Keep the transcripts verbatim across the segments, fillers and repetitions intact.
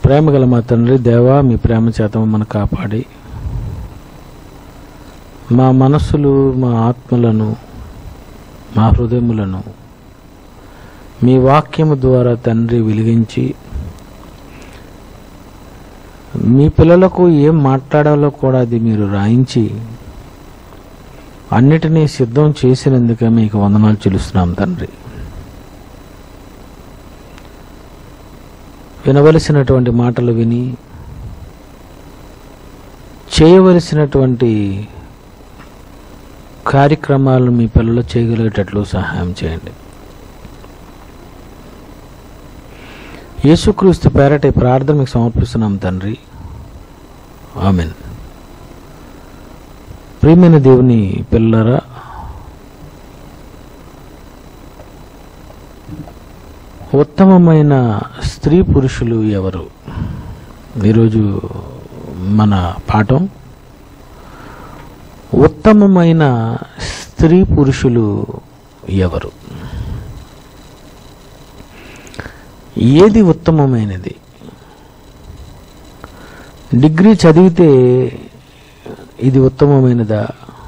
ప్రేమగల మా తండ్రి దేవా, మీ ప్రేమ చేత మమ్మల్ని కాపాడి మా మనస్సులు, మా ఆత్మలను, మా హృదయములను మీ వాక్యము ద్వారా తండ్రి వెలిగించి మీ పిల్లలకు ఏం మాట్లాడాలో కూడా అది మీరు రాయించి అన్నిటినీ సిద్ధం చేసినందుకే మీకు వందనాలు చెల్లిస్తున్నాం తండ్రి. వినవలసినటువంటి మాటలు విని చేయవలసినటువంటి కార్యక్రమాలను మీ పిల్లలు చేయగలిగేటట్లు సహాయం చేయండి. యేసుక్రీస్తు పేరట ఈ ప్రార్థన మీకు సమర్పిస్తున్నాం తండ్రి, ఆమేన్. ప్రియమైన దేవుని పిల్లరా, ఉత్తమమైన స్త్రీ పురుషులు ఎవరు? ఈరోజు మన పాఠం ఉత్తమమైన స్త్రీ పురుషులు ఎవరు? ఏది ఉత్తమమైనది? డిగ్రీ చదివితే ఇది ఉత్తమమైనదా?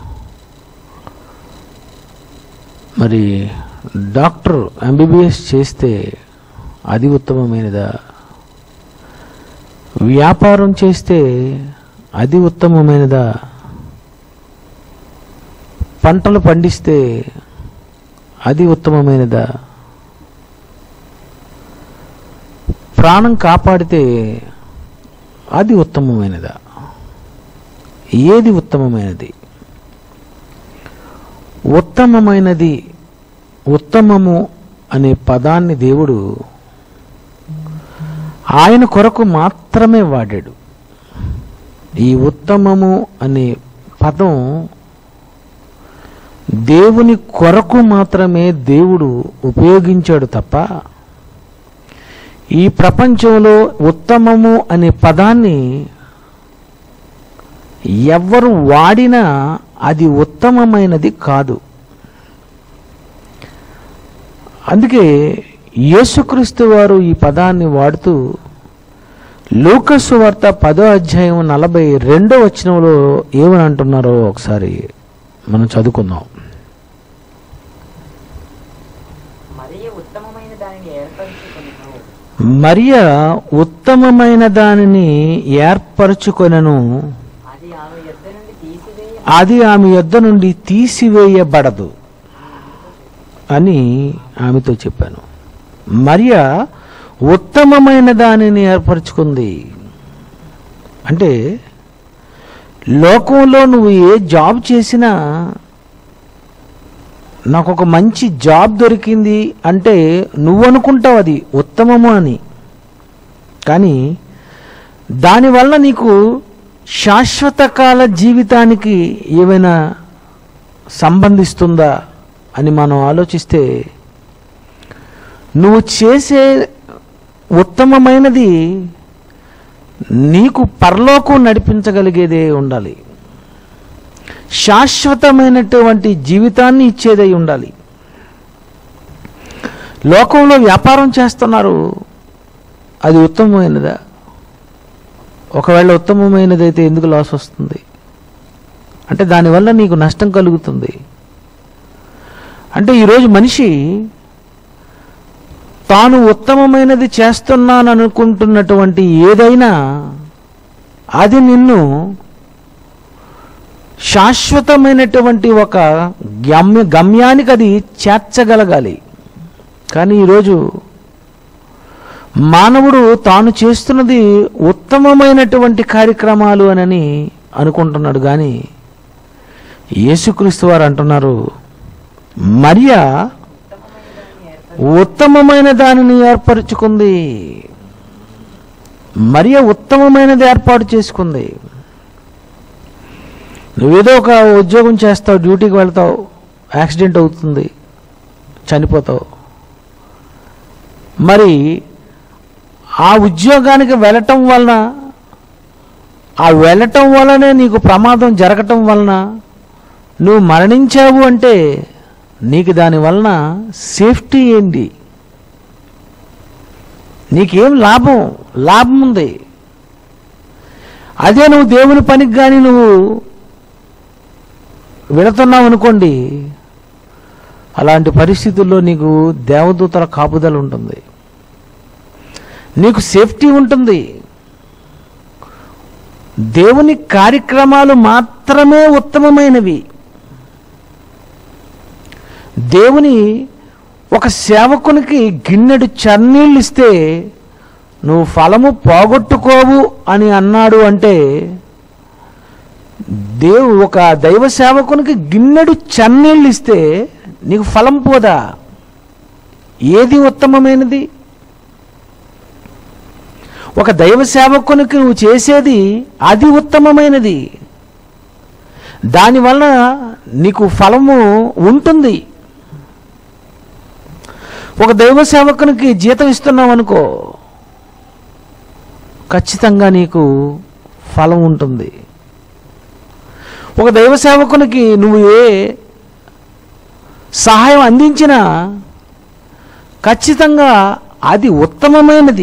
మరి డాక్టర్ ఎంబీబీఎస్ చేస్తే అది ఉత్తమమైనదా? వ్యాపారం చేస్తే అది ఉత్తమమైనదా? పంటలు పండిస్తే అది ఉత్తమమైనదా? ప్రాణం కాపాడితే అది ఉత్తమమైనదా? ఏది ఉత్తమమైనది? ఉత్తమమైనది, ఉత్తమము అనే పదాన్ని దేవుడు ఆయన కొరకు మాత్రమే వాడాడు. ఈ ఉత్తమము అనే పదం దేవుని కొరకు మాత్రమే దేవుడు ఉపయోగించాడు తప్ప ఈ ప్రపంచంలో ఉత్తమము అనే పదాన్ని ఎవరు వాడినా అది ఉత్తమమైనది కాదు. అందుకే యేసుక్రీస్తు వారు ఈ పదాన్ని వాడుతూ లూకా సువార్త పదో అధ్యాయం నలభై రెండో వచనంలో ఏమని అంటున్నారో ఒకసారి మనం చదువుకుందాం. మరియ ఉత్తమమైన దానిని ఏర్పరచుకొనెను, అది ఆమె యొద్ద నుండి తీసివేయబడదు అని ఆమెతో చెప్పాను. మరియ ఉత్తమమైన దానిని ఏర్పరచుకుంది అంటే లోకంలో నువ్వు ఏ జాబ్ చేసినా నాకు ఒక మంచి జాబ్ దొరికింది అంటే నువ్వు అనుకుంటావు అది ఉత్తమము అని, కానీ దానివల్ల నీకు శాశ్వత కాల జీవితానికి ఏమైనా సంబంధిస్తుందా అని మనం ఆలోచిస్తే నువ్వు చేసే ఉత్తమమైనది నీకు పరలోకం నడిపించగలిగేదే ఉండాలి, శాశ్వతమైనటువంటి జీవితాన్ని ఇచ్చేదై ఉండాలి. లోకంలో వ్యాపారం చేస్తున్నారు, అది ఉత్తమమైనదా? ఒకవేళ ఉత్తమమైనదైతే ఎందుకు లాస్ వస్తుంది? అంటే దానివల్ల నీకు నష్టం కలుగుతుంది. అంటే ఈరోజు మనిషి తాను ఉత్తమమైనది చేస్తున్నాను అనుకుంటున్నటువంటి ఏదైనా అది నిన్ను శాశ్వతమైనటువంటి ఒక గమ్య గమ్యానికి అది చేర్చగలగాలి. కానీ ఈరోజు మానవుడు తాను చేస్తున్నది ఉత్తమమైనటువంటి కార్యక్రమాలు అని అనుకుంటున్నాడు. కానీ యేసుక్రీస్తు వారు అంటున్నారు, మరియ ఉత్తమమైన దానిని ఏర్పరచుకుంది. మరియ ఉత్తమమైనది ఏర్పాటు చేసుకుంది. నువ్వేదో ఒక ఉద్యోగం చేస్తావు, డ్యూటీకి వెళ్తావు, యాక్సిడెంట్ అవుతుంది, చనిపోతావు. మరి ఆ ఉద్యోగానికి వెళ్ళటం వలన, ఆ వెళ్ళటం వలనే నీకు ప్రమాదం జరగటం వలన నువ్వు మరణించావు అంటే నీకు దాని వలన సేఫ్టీ ఏంటి? నీకేం లాభం? లాభం ఉంది. అదే నువ్వు దేవుని పనికి కానీ నువ్వు వెళుతున్నావు అనుకోండి, అలాంటి పరిస్థితుల్లో నీకు దేవదూతల కాపుదల ఉంటుంది, నీకు సేఫ్టీ ఉంటుంది. దేవుని కార్యక్రమాలు మాత్రమే ఉత్తమమైనవి. దేవుని ఒక సేవకునికి గిన్నెడు చన్నీళ్ళు ఇస్తే నువ్వు ఫలము పోగొట్టుకోవు అని అన్నాడు అంటే, దేవు ఒక దైవ సేవకునికి గిన్నెడు చన్నీళ్ళు ఇస్తే నీకు ఫలం పోదా? ఏది ఉత్తమమైనది? ఒక దైవ సేవకునికి నువ్వు చేసేది అది ఉత్తమమైనది. దానివల్ల నీకు ఫలము ఉంటుంది. ఒక దైవ సేవకునికి జీతం ఇస్తున్నావు అనుకో, ఖచ్చితంగా నీకు ఫలం ఉంటుంది. ఒక దైవ సేవకునికి నువ్వు ఏ సహాయం అందించినా ఖచ్చితంగా అది ఉత్తమమైనది.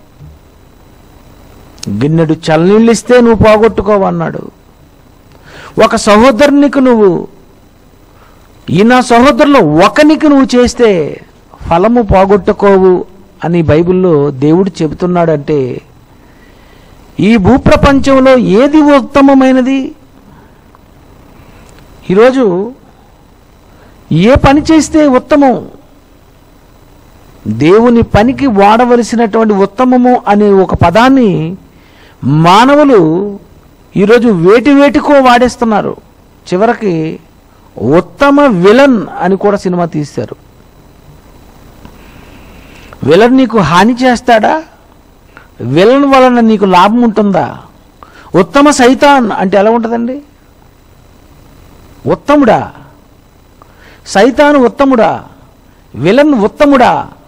గిన్నెడు చల్లనీళ్ళు ఇస్తే నువ్వు పోగొట్టుకోవన్నాడు. ఒక సహోదరునికి నువ్వు ఈ నా సహోదరులో ఒకనికి నువ్వు చేస్తే ఫలము పోగొట్టుకోవు అని బైబిల్లో దేవుడు చెబుతున్నాడంటే, ఈ భూప్రపంచంలో ఏది ఉత్తమమైనది? ఈరోజు ఏ పని చేస్తే ఉత్తమం? దేవుని పనికి వాడవలసినటువంటి ఉత్తమము అనే ఒక పదాన్ని మానవులు ఈరోజు వేటి వేటికో వాడేస్తున్నారు. చివరికి ఉత్తమ విలన్ అని కూడా సినిమా తీశారు. విలన్ నీకు హాని చేస్తాడా? విలన్ వలన నీకు లాభం ఉంటుందా? ఉత్తమ సైతాన్ అంటే ఎలా ఉంటుందండి? ఉత్తముడా? సైతాను ఉత్తముడా? విలన్ ఉత్తముడా?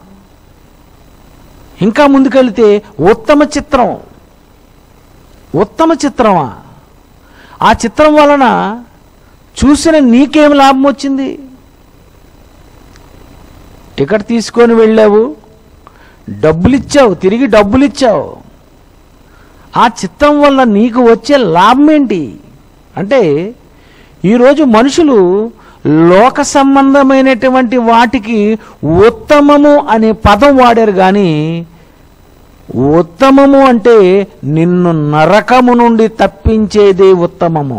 ఇంకా ముందుకెళ్తే ఉత్తమ చిత్రం. ఉత్తమ చిత్రమా? ఆ చిత్రం వలన చూసిన నీకేం లాభం వచ్చింది? టికెట్ తీసుకొని వెళ్ళావు, డబ్బులు ఇచ్చావు, తిరిగి డబ్బులు ఇచ్చావు. ఆ చిత్రం వల్ల నీకు వచ్చే లాభం ఏంటి? అంటే ఈరోజు మనుషులు లోక సంబంధమైనటువంటి వాటికి ఉత్తమము అనే పదం వాడారు, కానీ ఉత్తమము అంటే నిన్ను నరకము నుండి తప్పించేదే ఉత్తమము.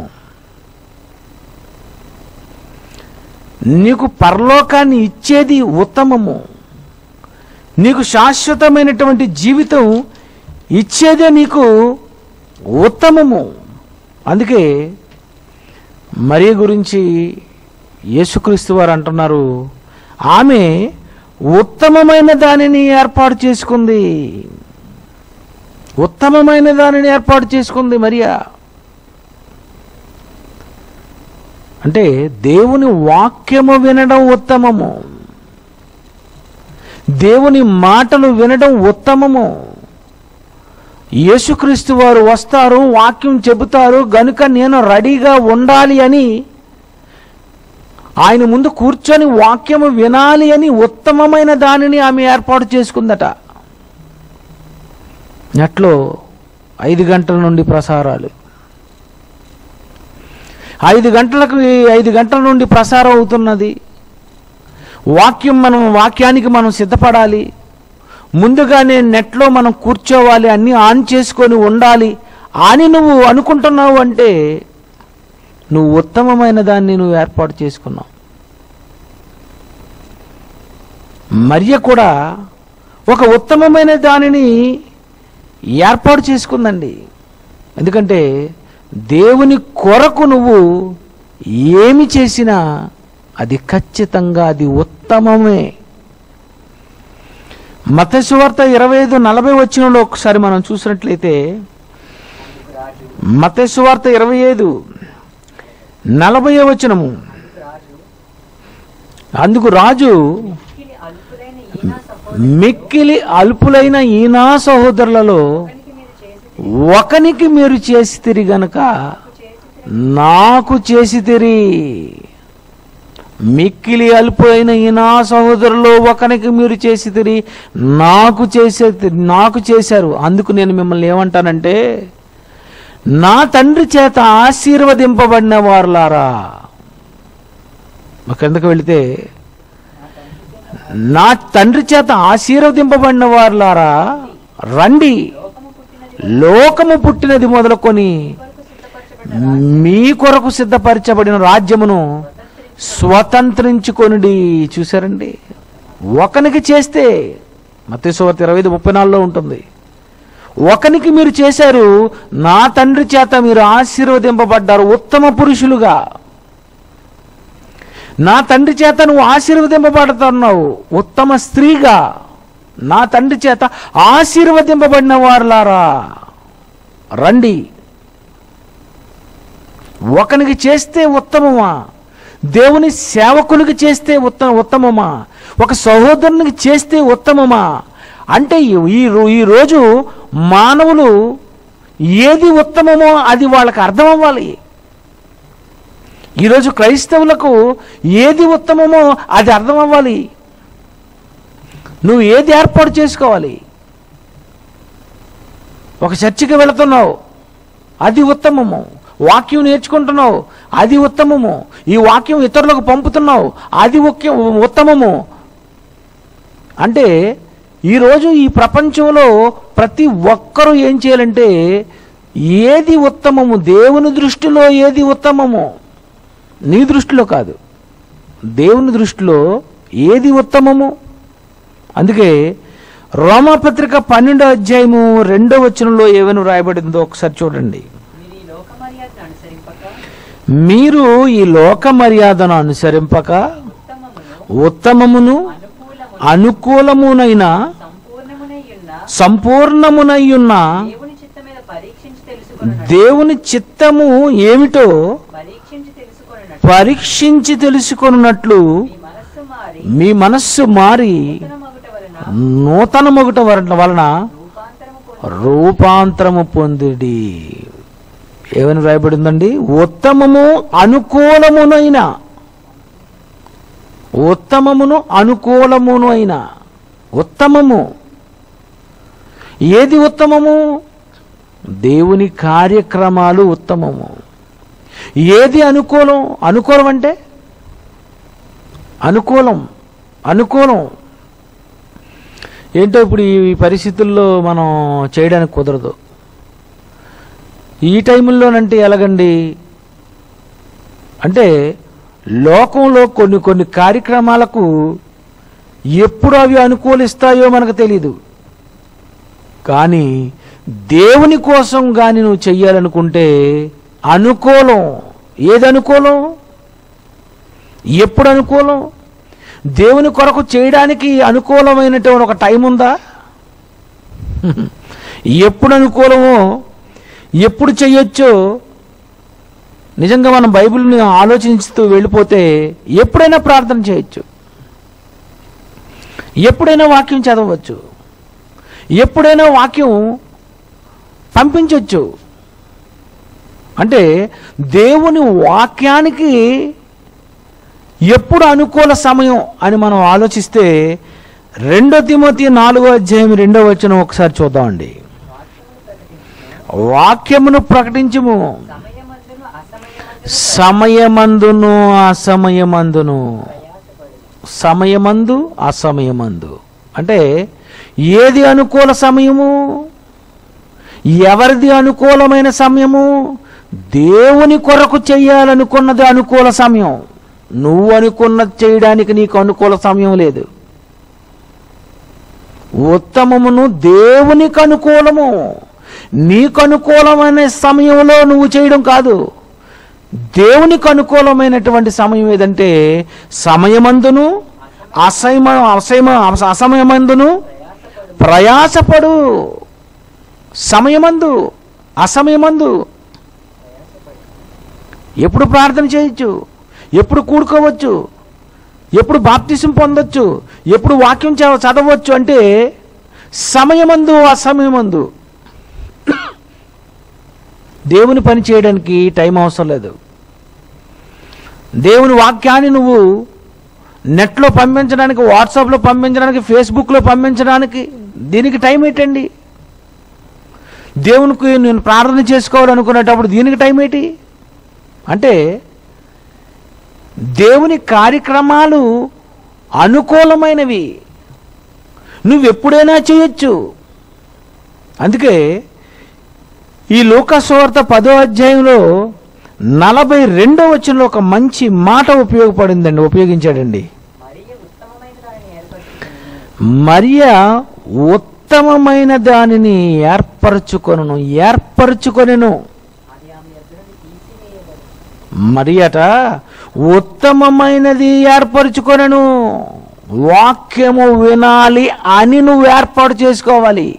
నీకు పరలోకాన్ని ఇచ్చేది ఉత్తమము. నీకు శాశ్వతమైనటువంటి జీవితం ఇచ్చేదే నీకు ఉత్తమము. అందుకే మరియ గురించి యేసుక్రీస్తు వారు అంటున్నారు, ఆమె ఉత్తమమైన దానిని ఏర్పాటు చేసుకుంది. ఉత్తమమైన దానిని ఏర్పాటు చేసుకుంది మరియా. అంటే దేవుని వాక్యము వినడం ఉత్తమము, దేవుని మాటలు వినడం ఉత్తమము. యేసుక్రీస్తు వారు వస్తారు, వాక్యం చెబుతారు గనుక నేను రెడీగా ఉండాలి అని, ఆయన ముందు కూర్చొని వాక్యము వినాలి అని ఉత్తమమైన దానిని ఆమె ఏర్పాటు చేసుకుందట. నెట్లో ఐదు గంటల నుండి ప్రసారాలు, ఐదు గంటలకు ఐదు గంటల నుండి ప్రసారం అవుతున్నది. వాక్యం మనం వాక్యానికి మనం సిద్ధపడాలి. ముందుగానే నెట్లో మనం కూర్చోవాలి, అన్నీ ఆన్ చేసుకొని ఉండాలి అని నువ్వు అనుకుంటున్నావు అంటే నువ్వు ఉత్తమమైన దాన్ని నువ్వు ఏర్పాటు చేసుకున్నావు. మరియ కూడా ఒక ఉత్తమమైన దానిని ఏర్పాటు చేసుకుందండి. ఎందుకంటే దేవుని కొరకు నువ్వు ఏమి చేసినా అది ఖచ్చితంగా అది ఉత్తమమే. మత్తయి సువార్త ఇరవై ఐదు నలభై వచనంలో ఒకసారి మనం చూసినట్లయితే, మత్తయి సువార్త ఇరవై ఐదు నలభై వచనము, అందుకు రాజు మిక్కిలి అల్పులైన ఈనా సహోదరులలో ఒకనికి మీరు చేసి తిరిగి గనక నాకు చేసి తిరి. మిక్కిలి అల్పైన ఈ నా సహోదరులో ఒకనికి మీరు చేసి తిరిగి నాకు చేసే నాకు చేశారు. అందుకు నేను మిమ్మల్ని ఏమంటానంటే, నా తండ్రి చేత ఆశీర్వదింపబడిన వారులారా. కిందకు వెళితే, నా తండ్రి చేత ఆశీర్వదింపబడిన వారులారా రండి, లోకము పుట్టినది మొదలుకొని మీ కొరకు సిద్ధపరచబడిన రాజ్యమును స్వతంత్రించుకొనుడి. చూసారండి, ఒకనికి చేస్తే మత్తయి సువార్త ఇరవై ఐదు ముప్పై నాలుగులో ఉంటుంది. ఒకనికి మీరు చేశారు, నా తండ్రి చేత మీరు ఆశీర్వదింపబడ్డారు ఉత్తమ పురుషులుగా. నా తండ్రి చేత నువ్వు ఆశీర్వదింపబడుతున్నావు ఉత్తమ స్త్రీగా. నా తండ్రి చేత ఆశీర్వదింపబడిన వారులారా రండి. ఒకనికి చేస్తే ఉత్తమమా? దేవుని సేవకునికి చేస్తే ఉత్తమ ఉత్తమమా? ఒక సహోదరునికి చేస్తే ఉత్తమమా? అంటే ఈ ఈరోజు మానవులు ఏది ఉత్తమమో అది వాళ్ళకి అర్థం అవ్వాలి. ఈరోజు క్రైస్తవులకు ఏది ఉత్తమమో అది అర్థం అవ్వాలి. నువ్వు ఏది ఏర్పాటు చేసుకోవాలి. ఒక చర్చికి వెళుతున్నావు, అది ఉత్తమము. వాక్యం నేర్చుకుంటున్నావు, అది ఉత్తమము. ఈ వాక్యం ఇతరులకు పంపుతున్నావు, అది ఉత్తమము. అంటే ఈరోజు ఈ ప్రపంచంలో ప్రతి ఒక్కరూ ఏం చేయాలంటే, ఏది ఉత్తమము, దేవుని దృష్టిలో ఏది ఉత్తమము, నీ దృష్టిలో కాదు, దేవుని దృష్టిలో ఏది ఉత్తమము. అందుకే రోమాపత్రిక పన్నెండో అధ్యాయము రెండో వచనంలో ఏమైనా రాయబడిందో ఒకసారి చూడండి. మీరు ఈ లోక మర్యాదను అనుసరింపక ఉత్తమమును అనుకూలమునైన సంపూర్ణమునయ్యున్న దేవుని చిత్తము ఏమిటో పరీక్షించి తెలుసుకొనున్నట్లు మీ మనస్సు మారి నూతన మొగుట వలన రూపాంతరము పొందిడి. ఏమని రాయబడిందండి? ఉత్తమము అనుకూలమునైన, ఉత్తమమును అనుకూలమును అయిన. ఉత్తమము ఏది ఉత్తమము? దేవుని కార్యక్రమాలు ఉత్తమము. ఏది అనుకూలం? అనుకూలం అంటే అనుకూలం అనుకూలం ఏంటో ఇప్పుడు ఈ పరిస్థితుల్లో మనం చేయడానికి కుదరదు. ఈ టైంలోనంటే ఎలాగండి అంటే, లోకంలో కొన్ని కొన్ని కార్యక్రమాలకు ఎప్పుడు అవి అనుకూలిస్తాయో మనకు తెలీదు. కానీ దేవుని కోసం కానీ నువ్వు చెయ్యాలనుకుంటే అనుకూలం. ఏది అనుకూలం? ఎప్పుడు అనుకూలం? దేవుని కొరకు చేయడానికి అనుకూలమైనటువంటి ఒక టైం ఉందా? ఎప్పుడు అనుకూలమో, ఎప్పుడు చెయ్యొచ్చో నిజంగా మనం బైబిల్ని ఆలోచిస్తూ వెళ్ళిపోతే ఎప్పుడైనా ప్రార్థన చేయొచ్చు, ఎప్పుడైనా వాక్యం చదవచ్చు, ఎప్పుడైనా వాక్యం పంపించవచ్చు. అంటే దేవుని వాక్యానికి ఎప్పుడు అనుకూల సమయం అని మనం ఆలోచిస్తే రెండో తిమోతి నాలుగో అధ్యాయం రెండో వచనం ఒకసారి చూద్దామండి. వాక్యమును ప్రకటించుము, సమయమందును అసమయమందును. సమయమందు అసమయమందు అంటే ఏది అనుకూల సమయము, ఎవరిది అనుకూలమైన సమయము? దేవుని కొరకు చెయ్యాలనుకున్నది అనుకూల సమయం. నువ్వు అనుకున్నది చేయడానికి నీకు అనుకూల సమయం లేదు. ఉత్తమమును దేవునికి అనుకూలము, నీకు అనుకూలమైన సమయంలో నువ్వు చేయడం కాదు. దేవునికి అనుకూలమైనటువంటి సమయం ఏదంటే సమయమందును అసమ అసమ అసమయమందును ప్రయాసపడు. సమయమందు అసమయమందు ఎప్పుడు ప్రార్థన చేయొచ్చు, ఎప్పుడు కూడుకోవచ్చు, ఎప్పుడు బాప్తిసం పొందొచ్చు, ఎప్పుడు వాక్యం చదవచ్చు. అంటే సమయమందు అసమయమందు దేవుని పని చేయడానికి టైం అవసరం లేదు. దేవుని వాక్యాన్ని నువ్వు నెట్లో పంపించడానికి, వాట్సాప్లో పంపించడానికి, ఫేస్బుక్లో పంపించడానికి దీనికి టైం ఏంటండి? దేవునికి నేను ప్రార్థన చేసుకోవాలనుకునేటప్పుడు దీనికి టైం ఏంటి? అంటే దేవుని కార్యక్రమాలు అనుకూలమైనవి, నువ్వెప్పుడైనా చేయొచ్చు. అందుకే ఈ లూకా సువార్త పదో అధ్యాయంలో నలభై రెండో వచనంలో ఒక మంచి మాట ఉపయోగపడిందండి, ఉపయోగించాడండి. మరియ ఉత్తమమైన దానిని ఏర్పరచుకొనును ఏర్పరచుకొనెను మరియట ఉత్తమమైనది ఏర్పరచుకొనెను. వాక్యము వినాలి అని నువ్వు ఏర్పాటు చేసుకోవాలి,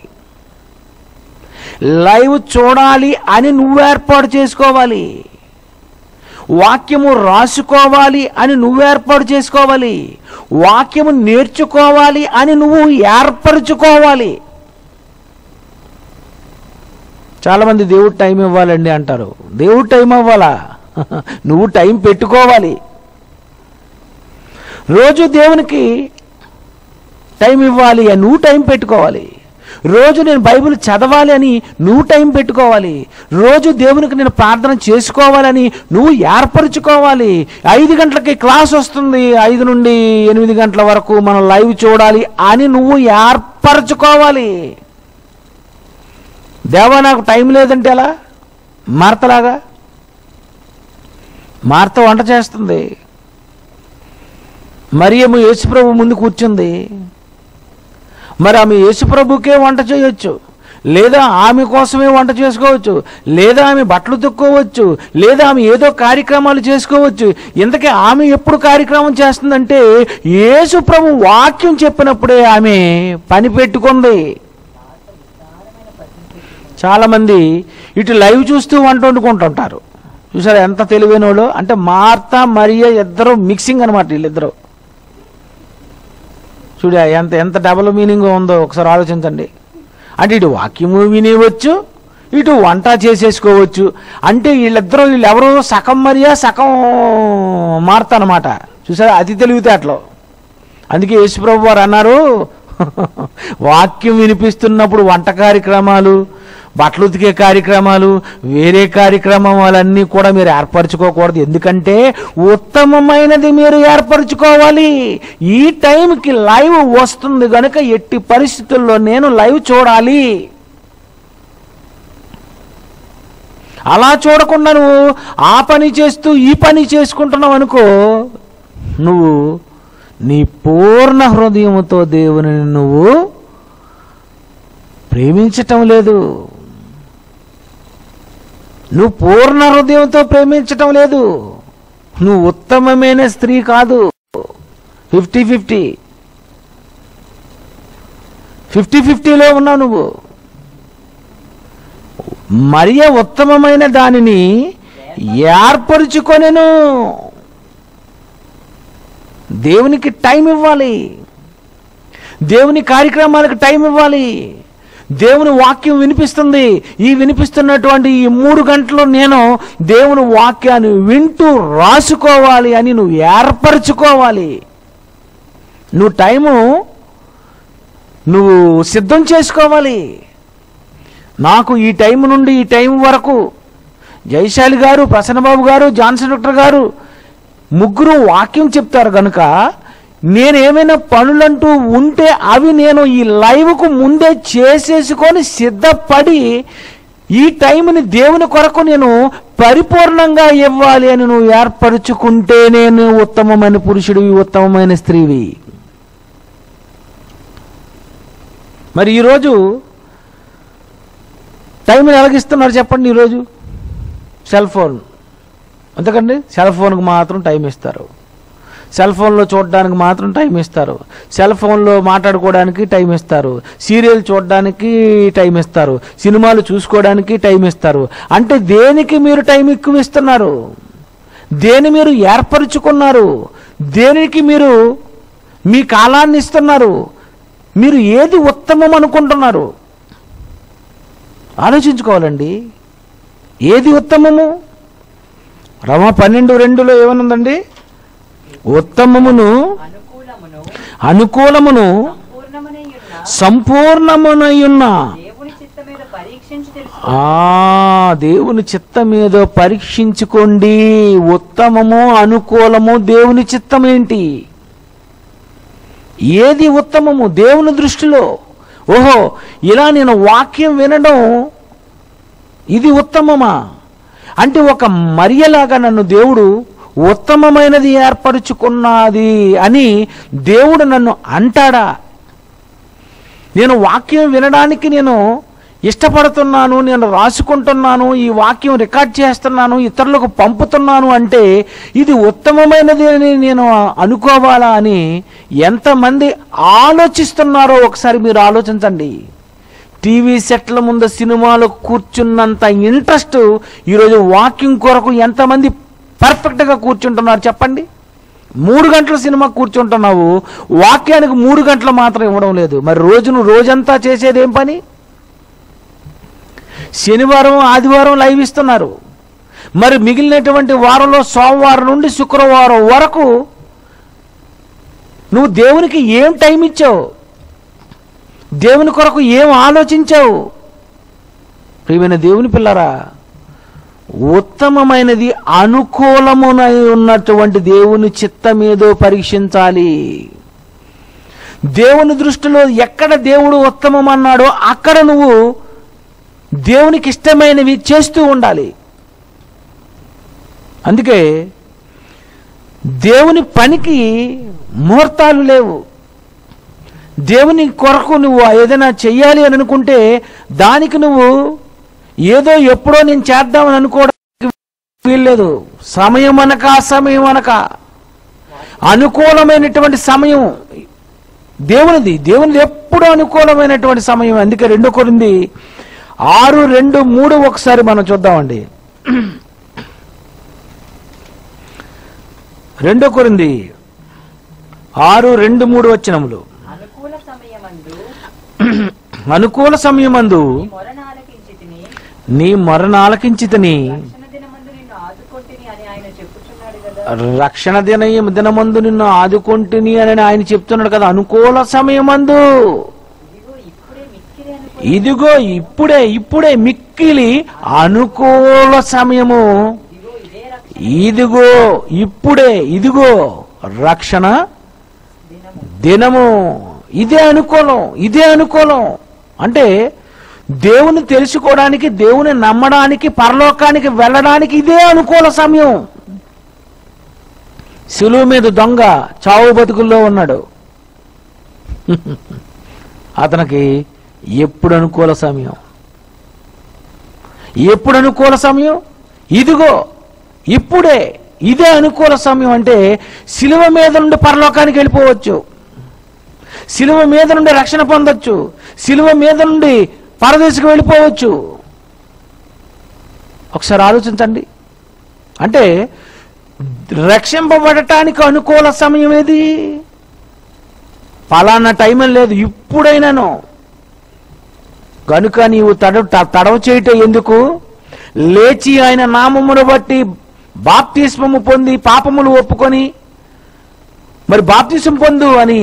లైవ్ చూడాలి అని నువ్వు ఏర్పాటు చేసుకోవాలి, వాక్యము రాసుకోవాలి అని నువ్వు ఏర్పాటు చేసుకోవాలి, వాక్యము నేర్చుకోవాలి అని నువ్వు ఏర్పరచుకోవాలి. చాలామంది దేవుడు టైం ఇవ్వాలండి అంటారు. దేవుడు టైం ఇవ్వాలా? నువ్వు టైం పెట్టుకోవాలి. రోజు దేవునికి టైం ఇవ్వాలి అని నువ్వు టైం పెట్టుకోవాలి. రోజు నేను బైబిల్ చదవాలి అని నువ్వు టైం పెట్టుకోవాలి. రోజు దేవునికి నేను ప్రార్థన చేసుకోవాలని నువ్వు ఏర్పరచుకోవాలి. ఐదు గంటలకి క్లాస్ వస్తుంది, ఐదు నుండి ఎనిమిది గంటల వరకు మనం లైవ్ చూడాలి అని నువ్వు ఏర్పరచుకోవాలి. దేవా నాకు టైం లేదంటే ఎలా? మార్తలాగా. మార్త వంట చేస్తుంది, మరియమ్మ యేసుప్రభు ముందు కూర్చుంది. మరి ఆమె యేసుప్రభుకే వంట చేయొచ్చు, లేదా ఆమె కోసమే వంట చేసుకోవచ్చు, లేదా ఆమె బట్టలు తుక్కోవచ్చు, లేదా ఆమె ఏదో కార్యక్రమాలు చేసుకోవచ్చు. ఇంతకీ ఆమె ఎప్పుడు కార్యక్రమం చేస్తుందంటే యేసుప్రభు వాక్యం చెప్పినప్పుడే ఆమె పని పెట్టుకుంది. చాలామంది ఇటు లైవ్ చూస్తూ వంట వండుకుంటుంటారు. చూసారా ఎంత తెలివైన వాళ్ళు? అంటే మార్త మరియ ఇద్దరు మిక్సింగ్ అనమాట. వీళ్ళిద్దరు చూడ ఎంత ఎంత డబుల్ మీనింగ్ ఉందో ఒకసారి ఆలోచించండి. అంటే ఇటు వాక్యము వినేవచ్చు, ఇటు వంట చేసేసుకోవచ్చు. అంటే వీళ్ళిద్దరూ వీళ్ళు ఎవరు? సగం మరియా సగం మార్త అనమాట. చూసారా అతి తెలివితేటలో. అందుకే యేసుప్రభు వారు అన్నారు, వాక్యం వినిపిస్తున్నప్పుడు వంట కార్యక్రమాలు, బట్టలు ఉతికే కార్యక్రమాలు, వేరే కార్యక్రమాలన్నీ కూడా మీరు ఏర్పరచుకోకూడదు. ఎందుకంటే ఉత్తమమైనది మీరు ఏర్పరచుకోవాలి. ఈ టైంకి లైవ్ వస్తుంది కనుక ఎట్టి పరిస్థితుల్లో నేను లైవ్ చూడాలి. అలా చూడకుండా నువ్వు ఆ పని చేస్తూ ఈ పని చేసుకుంటున్నావు అనుకో, నువ్వు నీ పూర్ణ హృదయంతో దేవుని నువ్వు ప్రేమించటం లేదు. నువ్వు పూర్ణ హృదయంతో ప్రేమించటం లేదు. నువ్వు ఉత్తమమైన స్త్రీ కాదు. ఫిఫ్టీ ఫిఫ్టీ ఫిఫ్టీ ఫిఫ్టీలో ఉన్నావు నువ్వు. మరియ ఉత్తమమైన దానిని ఏర్పరుచుకొనెను. దేవునికి టైం ఇవ్వాలి, దేవుని కార్యక్రమాలకు టైం ఇవ్వాలి. దేవుని వాక్యం వినిపిస్తుంది, ఈ వినిపిస్తున్నటువంటి ఈ మూడు గంటలు నేను దేవుని వాక్యాన్ని వింటూ రాసుకోవాలి అని నువ్వు ఏర్పరచుకోవాలి. నువ్వు టైము నువ్వు సిద్ధం చేసుకోవాలి. నాకు ఈ టైం నుండి ఈ టైం వరకు జయశాలి గారు, ప్రసన్నబాబు గారు, జాన్సన్ డాక్టర్ గారు ముగ్గురు వాక్యం చెప్తారు కనుక నేనేమైనా పనులంటూ ఉంటే అవి నేను ఈ లైవ్కు ముందే చేసేసుకొని సిద్ధపడి ఈ టైంని దేవుని కొరకు నేను పరిపూర్ణంగా ఇవ్వాలి అని నువ్వు ఏర్పరచుకుంటే నేను ఉత్తమమైన పురుషుడివి, ఉత్తమమైన స్త్రీవి. మరి ఈరోజు టైంని ఎలాగిస్తున్నారు చెప్పండి? ఈరోజు సెల్ ఫోన్, ఎందుకండి సెల్ ఫోన్కి మాత్రం టైం ఇస్తారు, సెల్ ఫోన్లో చూడడానికి మాత్రం టైం ఇస్తారు, సెల్ ఫోన్లో మాట్లాడుకోవడానికి టైం ఇస్తారు, సీరియల్ చూడడానికి టైం ఇస్తారు, సినిమాలు చూసుకోవడానికి టైం ఇస్తారు. అంటే దేనికి మీరు టైం ఎక్కువ ఇస్తున్నారు? దేని మీరు ఏర్పరచుకున్నారు? దేనికి మీరు మీ కాలాన్ని ఇస్తున్నారు? మీరు ఏది ఉత్తమం అనుకుంటున్నారు? ఆలోచించుకోవాలండి. ఏది ఉత్తమము? రమ పన్నెండు రెండులో ఏమనుందండి? ఉత్తమమును అనుకూలమును అనుకూలమును సంపూర్ణమునైయున్న సంపూర్ణమునయున్న దేవుని చిత్తం మీద పరీక్షించి తెలుసు. ఆ దేవుని చిత్తమేదో పరీక్షించుకోండి. ఉత్తమము అనుకూలము దేవుని చిత్తం ఏంటి? ఏది ఉత్తమము దేవుని దృష్టిలో? ఓహో, ఇలా నేను వాక్యం వినడం ఇది ఉత్తమమా అంటే ఒక మరియలాగా నన్ను దేవుడు ఉత్తమమైనది ఏర్పరుచుకున్నది అని దేవుడు నన్ను అంటాడా? నేను వాక్యం వినడానికి నేను ఇష్టపడుతున్నాను, నేను రాసుకుంటున్నాను, ఈ వాక్యం రికార్డ్ చేస్తున్నాను, ఇతరులకు పంపుతున్నాను అంటే ఇది ఉత్తమమైనది అని నేను అనుకోవాలా అని ఎంతమంది ఆలోచిస్తున్నారో ఒకసారి మీరు ఆలోచించండి. టీవీ సెట్ల ముందు సినిమాలు కూర్చున్నంత ఇంట్రెస్ట్ ఈరోజు వాక్యం కొరకు ఎంతమంది పర్ఫెక్ట్గా కూర్చుంటున్నారు చెప్పండి. మూడు గంటల సినిమా కూర్చుంటున్నావు, వాక్యానికి మూడు గంటలు మాత్రం ఇవ్వడం లేదు. మరి రోజును రోజంతా చేసేది ఏం పని? శనివారం ఆదివారం లైవ్ ఇస్తున్నారు, మరి మిగిలినటువంటి వారంలో సోమవారం నుండి శుక్రవారం వరకు నువ్వు దేవునికి ఏం టైం ఇచ్చావు? దేవుని కొరకు ఏం ఆలోచించావు? ప్రియమైన దేవుని పిల్లరా, ఉత్తమమైనది అనుకూలమునై ఉన్నటువంటి దేవుని చిత్తమేదో పరీక్షించాలి. దేవుని దృష్టిలో ఎక్కడ దేవుడు ఉత్తమం అన్నాడో అక్కడ నువ్వు దేవునికి ఇష్టమైనవి చేస్తూ ఉండాలి. అందుకే దేవుని పనికి ముహూర్తాలు లేవు. దేవుని కొరకు నువ్వు ఏదైనా చెయ్యాలి అని అనుకుంటే దానికి నువ్వు ఏదో ఎప్పుడో నేను చేద్దామని అనుకోవడానికి వీల్లేదు. సమయం అనక అసమయం అనక అనుకూలమైనటువంటి సమయం దేవునిది. దేవునిది ఎప్పుడూ అనుకూలమైనటువంటి సమయం. అందుకే రెండో కొరింథీ ఆరు రెండు మూడు ఒకసారి మనం చూద్దామండి. రెండో కొరింథీ ఆరు రెండు మూడు వచనములు. అనుకూల సమయమందు అనుకూల సమయమందు నీ మొరను ఆలకించితిని, నీ మొరను ఆలకించితిని, రక్షణ దినమందు నిన్ను ఆదుకొంటిని అని ఆయన చెప్పుచున్నాడు కదా. రక్షణ దిన దినమందు నిన్ను ఆదుకొంటిని అని ఆయన చెప్తున్నాడు కదా. అనుకూల సమయమందు, ఇదిగో ఇప్పుడే మిక్కిలి ఇదిగో ఇప్పుడే ఇప్పుడే అనుకూల, మిక్కిలి అనుకూల సమయము, ఇదిగో ఇదే రక్షణ ఇదిగో ఇప్పుడే, ఇదిగో రక్షణ దినము. దినము. ఇదే అనుకూలం, ఇదే అనుకూలం. అంటే దేవుని తెలుసుకోవడానికి, దేవుని నమ్మడానికి, పరలోకానికి వెళ్ళడానికి ఇదే అనుకూల సమయం. శిలువ మీద దొంగ చావు బతుకుల్లో ఉన్నాడు. అతనికి ఎప్పుడు అనుకూల సమయం? ఎప్పుడు అనుకూల సమయం? ఇదిగో ఇప్పుడే, ఇదే అనుకూల సమయం. అంటే శిలువ మీద నుండి పరలోకానికి వెళ్ళిపోవచ్చు, శిలువ మీద నుండి రక్షణ పొందొచ్చు, శిలువ మీద నుండి పరదేశకు వెళ్ళిపోవచ్చు. ఒకసారి ఆలోచించండి. అంటే రక్షింపబడటానికి అనుకూల సమయం ఏది? పలానా టైం లేదు, ఇప్పుడైనాను. కనుక నీవు తడ తడవ చేయటం ఎందుకు? లేచి ఆయన నామమును బట్టి బాప్తిస్మము పొంది పాపములు ఒప్పుకొని మరి బాప్తిస్మం పొందు అని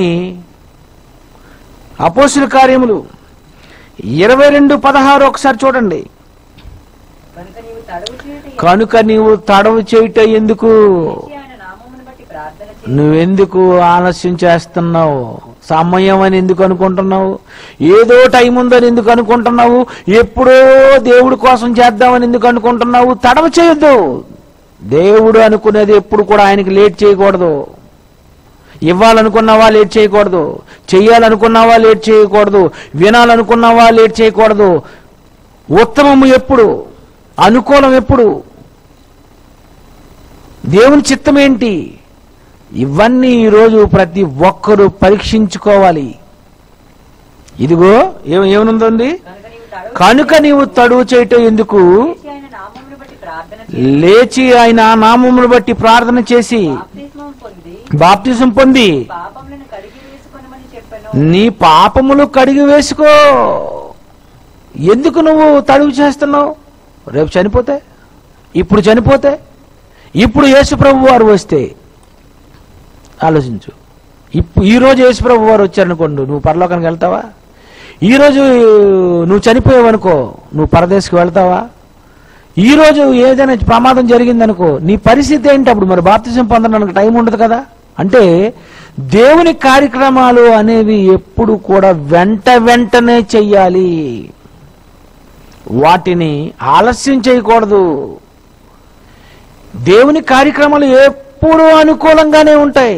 అపోస్తుల కార్యములు ఇరవై రెండు పదహారు ఒకసారి చూడండి. కనుక నీవు తడవు చేయుట కనుక నీవు తడవు చేయటం ఎందుకు? చేసి ఆయన నామమును బట్టి ప్రార్థన చేయి. నువ్వెందుకు ఆలస్యం చేస్తున్నావు? సమయం అని ఎందుకు అనుకుంటున్నావు? ఏదో టైం ఉందని ఎందుకు అనుకుంటున్నావు? ఎప్పుడో దేవుడి కోసం చేద్దామని ఎందుకు అనుకుంటున్నావు? తడవ చేయొద్దు. దేవుడు అనుకునేది ఎప్పుడు కూడా ఆయనకి లేట్ చేయకూడదు. ఇవ్వాలనుకున్నావా లేట్ చేయకూడదు, చెయ్యాలనుకున్నావా లేట్ చేయకూడదు, వినాలనుకున్నావా లేట్ చేయకూడదు. ఉత్తమము ఎప్పుడు, అనుకూలం ఎప్పుడు, దేవుని చిత్తం ఏంటి, ఇవన్నీ ఈరోజు ప్రతి ఒక్కరూ పరీక్షించుకోవాలి. ఇదిగో ఏం ఏమనుందండి? కనుక నీవు తడవు కనుక నీవు తడువు చేయటం ఎందుకు? చేసి ఆయన నామమును బట్టి ప్రార్థన చేయి. లేచి ఆయన నామమును బట్టి ప్రార్థన చేసి బాప్తిస్మం పొంది బాప్తిసం పొంది పాపములను కడిగి వేసుకొనమని చెప్పాను. నీ పాపములు కడిగి వేసుకో. ఎందుకు నువ్వు తడువు చేస్తున్నావు? రేపు చనిపోతే, ఇప్పుడు చనిపోతే, ఇప్పుడు యేసుప్రభు వారు వస్తే ఆలోచించు. ఇప్పుడు ఈరోజు యేసుప్రభు వారు వచ్చారనుకోండి, నువ్వు పరలోకానికి వెళ్తావా? ఈరోజు నువ్వు చనిపోయావనుకో, నువ్వు పరదేశకు వెళ్తావా? ఈరోజు ఏదైనా ప్రమాదం జరిగిందనుకో, నీ పరిస్థితి ఏంటి? అప్పుడు మరి బాప్తిజం పొందడానికి టైం ఉండదు కదా. అంటే దేవుని కార్యక్రమాలు అనేవి ఎప్పుడు కూడా వెంట వెంటనే చెయ్యాలి, వాటిని ఆలస్యం చేయకూడదు. దేవుని కార్యక్రమాలు ఎప్పుడూ అనుకూలంగానే ఉంటాయి.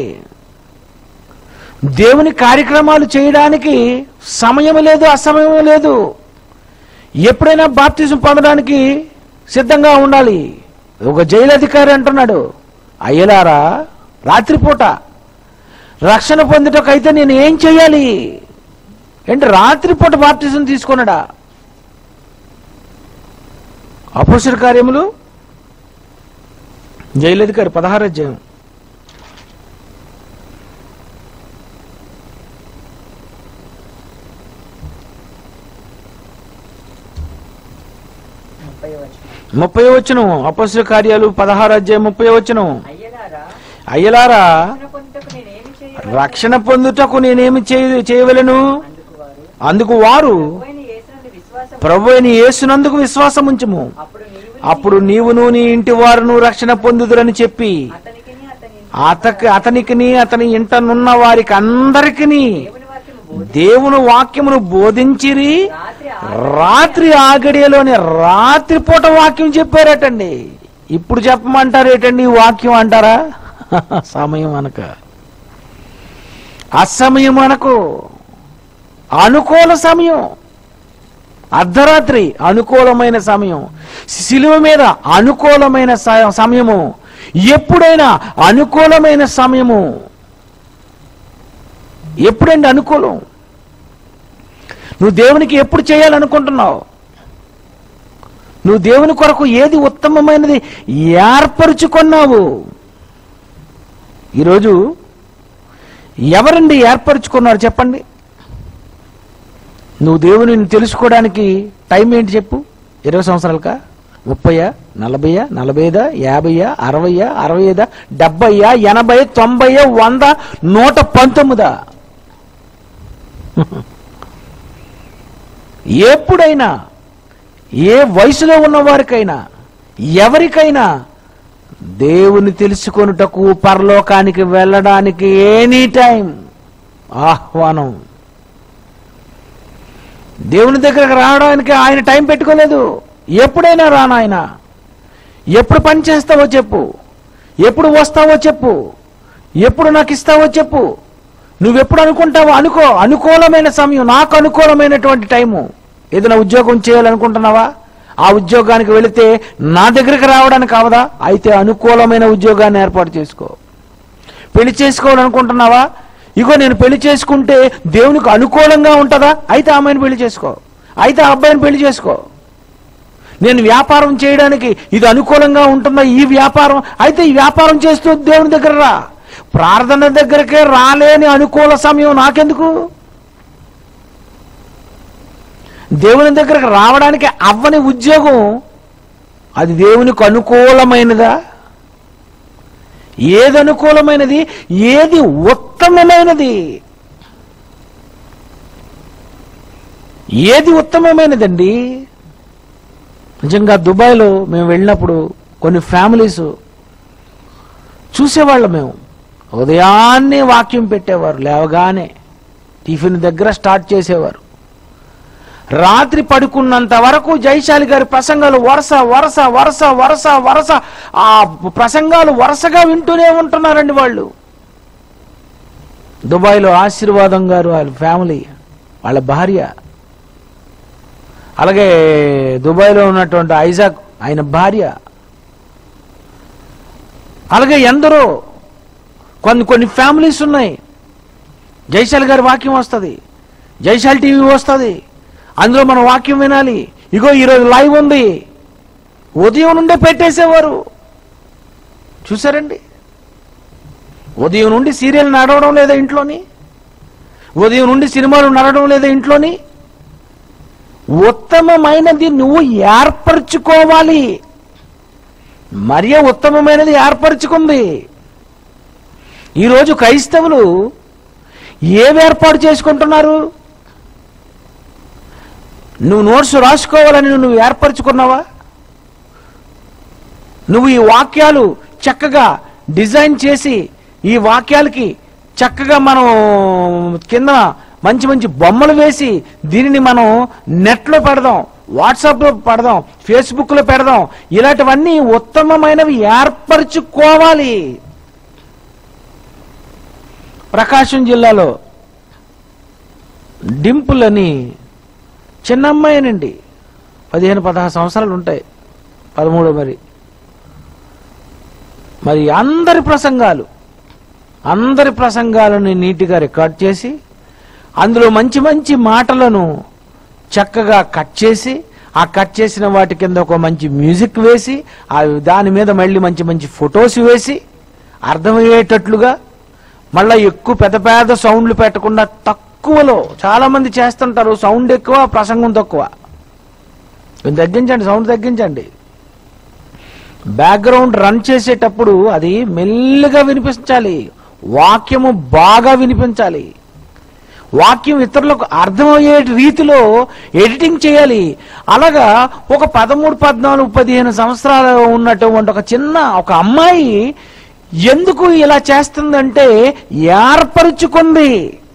దేవుని కార్యక్రమాలు చేయడానికి సమయం లేదు, అసమయం లేదు. ఎప్పుడైనా బాప్తిజం పొందడానికి సిద్ధంగా ఉండాలి. ఒక జైలు అధికారి అంటున్నాడు, అయ్యలారా రాత్రిపూట రక్షణ పొందుటకైతే నేను ఏం చెయ్యాలి? ఏంటి రాత్రిపూట బాప్తిజం తీసుకున్నాడా? అపోస్తలుల కార్యములు జైలు అధికారి పదహారు అధ్యాయం ముప్పై వచ్చును. అపోస్తలుల కార్యాలు పదహారు అధ్యాయం ముప్పై వచ్చును. అయ్యలారా రక్షణ పొందుటకు నేనేమి చేయవలెను? అందుకు వారు ప్రభు అయిన యేసునందుకు విశ్వాసం ఉంచుము, అప్పుడు నీవును నీ ఇంటి వారును రక్షణ పొందుదురని చెప్పి అతకి అతనికిని అతని ఇంటనున్న వారికి అందరికిని దేవుని వాక్యమును బోధించిరి. రాత్రి ఆగడియలోని రాత్రిపూట వాక్యం చెప్పారటండి. ఇప్పుడు చెప్పమంటారేటండి ఈ వాక్యం అంటారా? సమయం అనక, అసమయం అనకు, అనుకూల సమయం. అర్ధరాత్రి అనుకూలమైన సమయం, శిలువ మీద అనుకూలమైన సమయము, ఎప్పుడైనా అనుకూలమైన సమయము. ఎప్పుడండి అనుకూలం? నువ్వు దేవునికి ఎప్పుడు చేయాలనుకుంటున్నావు? నువ్వు దేవుని కొరకు ఏది ఉత్తమమైనది ఏర్పరుచుకున్నావు? ఈరోజు ఎవరండి ఏర్పరుచుకున్నారు చెప్పండి? నువ్వు దేవుని తెలుసుకోవడానికి టైం ఏంటి చెప్పు? ఇరవై సంవత్సరాలకా, ముప్పయ్యా, నలభయ్యా, నలభైదా, యాభయ్యా, అరవయ్యా, అరవైదా, డెబ్బయ్యా, ఎనభై, తొంభై, వంద, నూట పంతొమ్మిదా? ఎప్పుడైనా ఏ వయసులో ఉన్నవారికైనా ఎవరికైనా దేవుని తెలుసుకొనుటకు పరలోకానికి వెళ్ళడానికి ఎనీ టైం ఆహ్వానం. దేవుని దగ్గరకు రావడానికి ఆయన టైం పెట్టుకోలేదు. ఎప్పుడైనా రానాయన, ఎప్పుడు పని చేస్తావో చెప్పు, ఎప్పుడు వస్తావో చెప్పు, ఎప్పుడు నాకు ఇస్తావో చెప్పు. నువ్వెప్పుడు అనుకుంటావో అనుకో. అనుకూలమైన సమయం, నాకు అనుకూలమైనటువంటి టైము. ఏదైనా ఉద్యోగం చేయాలనుకుంటున్నావా? ఆ ఉద్యోగానికి వెళితే నా దగ్గరికి రావడానికి అవదా? అయితే అనుకూలమైన ఉద్యోగాన్ని ఏర్పాటు చేసుకో. పెళ్లి చేసుకోవాలనుకుంటున్నావా? ఇగో నేను పెళ్లి చేసుకుంటే దేవునికి అనుకూలంగా ఉంటుందా? అయితే అమ్మాయిని పెళ్లి చేసుకో, అయితే ఆ అబ్బాయిని పెళ్లి చేసుకో. నేను వ్యాపారం చేయడానికి ఇది అనుకూలంగా ఉంటుందా ఈ వ్యాపారం? అయితే ఈ వ్యాపారం చేస్తూ దేవుని దగ్గర రా. ప్రార్థన దగ్గరకే రాలేని అనుకూల సమయం నాకెందుకు? దేవుని దగ్గరకు రావడానికి అవ్వని ఉద్యోగం అది దేవునికి అనుకూలమైనదా? ఏది అనుకూలమైనది? ఏది ఉత్తమమైనది? ఏది ఉత్తమమైనదండి? నిజంగా దుబాయ్లో మేము వెళ్ళినప్పుడు కొన్ని ఫ్యామిలీస్ చూసేవాళ్ళం. మేము ఉదయాన్నే వాక్యం పెట్టేవారు, లేవగానే టిఫిన్ దగ్గర స్టార్ట్ చేసేవారు. రాత్రి పడుకున్నంత వరకు జైశాలి గారి ప్రసంగాలు వరుస వరుస వరుస వరుస వరుస ఆ ప్రసంగాలు వరుసగా వింటూనే ఉంటున్నారండి వాళ్ళు. దుబాయ్లో ఆశీర్వాదం గారు, వాళ్ళ ఫ్యామిలీ, వాళ్ళ భార్య, అలాగే దుబాయ్లో ఉన్నటువంటి ఐజాక్ ఆయన భార్య, అలాగే ఎందరో కొన్ని కొన్ని ఫ్యామిలీస్ ఉన్నాయి. జైశాలి గారి వాక్యం వస్తుంది, జైశాలి టీవీ వస్తుంది, అందులో మనం వాక్యం వినాలి. ఇగో ఈరోజు లైవ్ ఉంది, ఉదయం నుండే పెట్టేసేవారు. చూసారండి? ఉదయం నుండి సీరియల్ నడవడం లేదా ఇంట్లోని? ఉదయం నుండి సినిమాలు నడవడం లేదా ఇంట్లోని? ఉత్తమమైనది నువ్వు ఏర్పరచుకోవాలి. మరియ ఉత్తమమైనది ఏర్పరచుకుంది. ఈరోజు క్రైస్తవులు ఏవి ఏర్పాటు చేసుకుంటున్నారు? నువ్వు నోట్స్ రాసుకోవాలని నువ్వు ఏర్పరచుకున్నావా? నువ్వు ఈ వాక్యాలు చక్కగా డిజైన్ చేసి ఈ వాక్యాలకి చక్కగా మనం కింద మంచి మంచి బొమ్మలు వేసి దీనిని మనం నెట్లో పెడదాం, వాట్సాప్లో పెడదాం, ఫేస్బుక్లో పెడదాం, ఇలాంటివన్నీ ఉత్తమమైనవి ఏర్పరచుకోవాలి. ప్రకాశం జిల్లాలో డింపుల్ అని చిన్న అమ్మాయినండి, పదిహేను పదహారు సంవత్సరాలు ఉంటాయి, పదమూడో మరి మరి అందరి ప్రసంగాలు అందరి ప్రసంగాలను నీట్గా రికార్డ్ చేసి అందులో మంచి మంచి మాటలను చక్కగా కట్ చేసి ఆ కట్ చేసిన వాటి కింద ఒక మంచి మ్యూజిక్ వేసి ఆ దాని మీద మళ్ళీ మంచి మంచి ఫొటోస్ వేసి అర్థమయ్యేటట్లుగా మళ్ళీ ఎక్కువ పెద్ద పెద్ద సౌండ్లు పెట్టకుండా తక్కువలో, చాలా మంది చేస్తుంటారు సౌండ్ ఎక్కువ ప్రసంగం తక్కువ. తగ్గించండి, సౌండ్ తగ్గించండి. బ్యాక్గ్రౌండ్ రన్ చేసేటప్పుడు అది మెల్లిగా వినిపించాలి, వాక్యము బాగా వినిపించాలి, వాక్యం ఇతరులకు అర్థమయ్యే రీతిలో ఎడిటింగ్ చేయాలి. అలాగా ఒక పదమూడు పద్నాలుగు పదిహేను సంవత్సరాలు ఉన్నటువంటి ఒక చిన్న ఒక అమ్మాయి ఎందుకు ఇలా చేస్తుందంటే ఏర్పరుచుకుంది.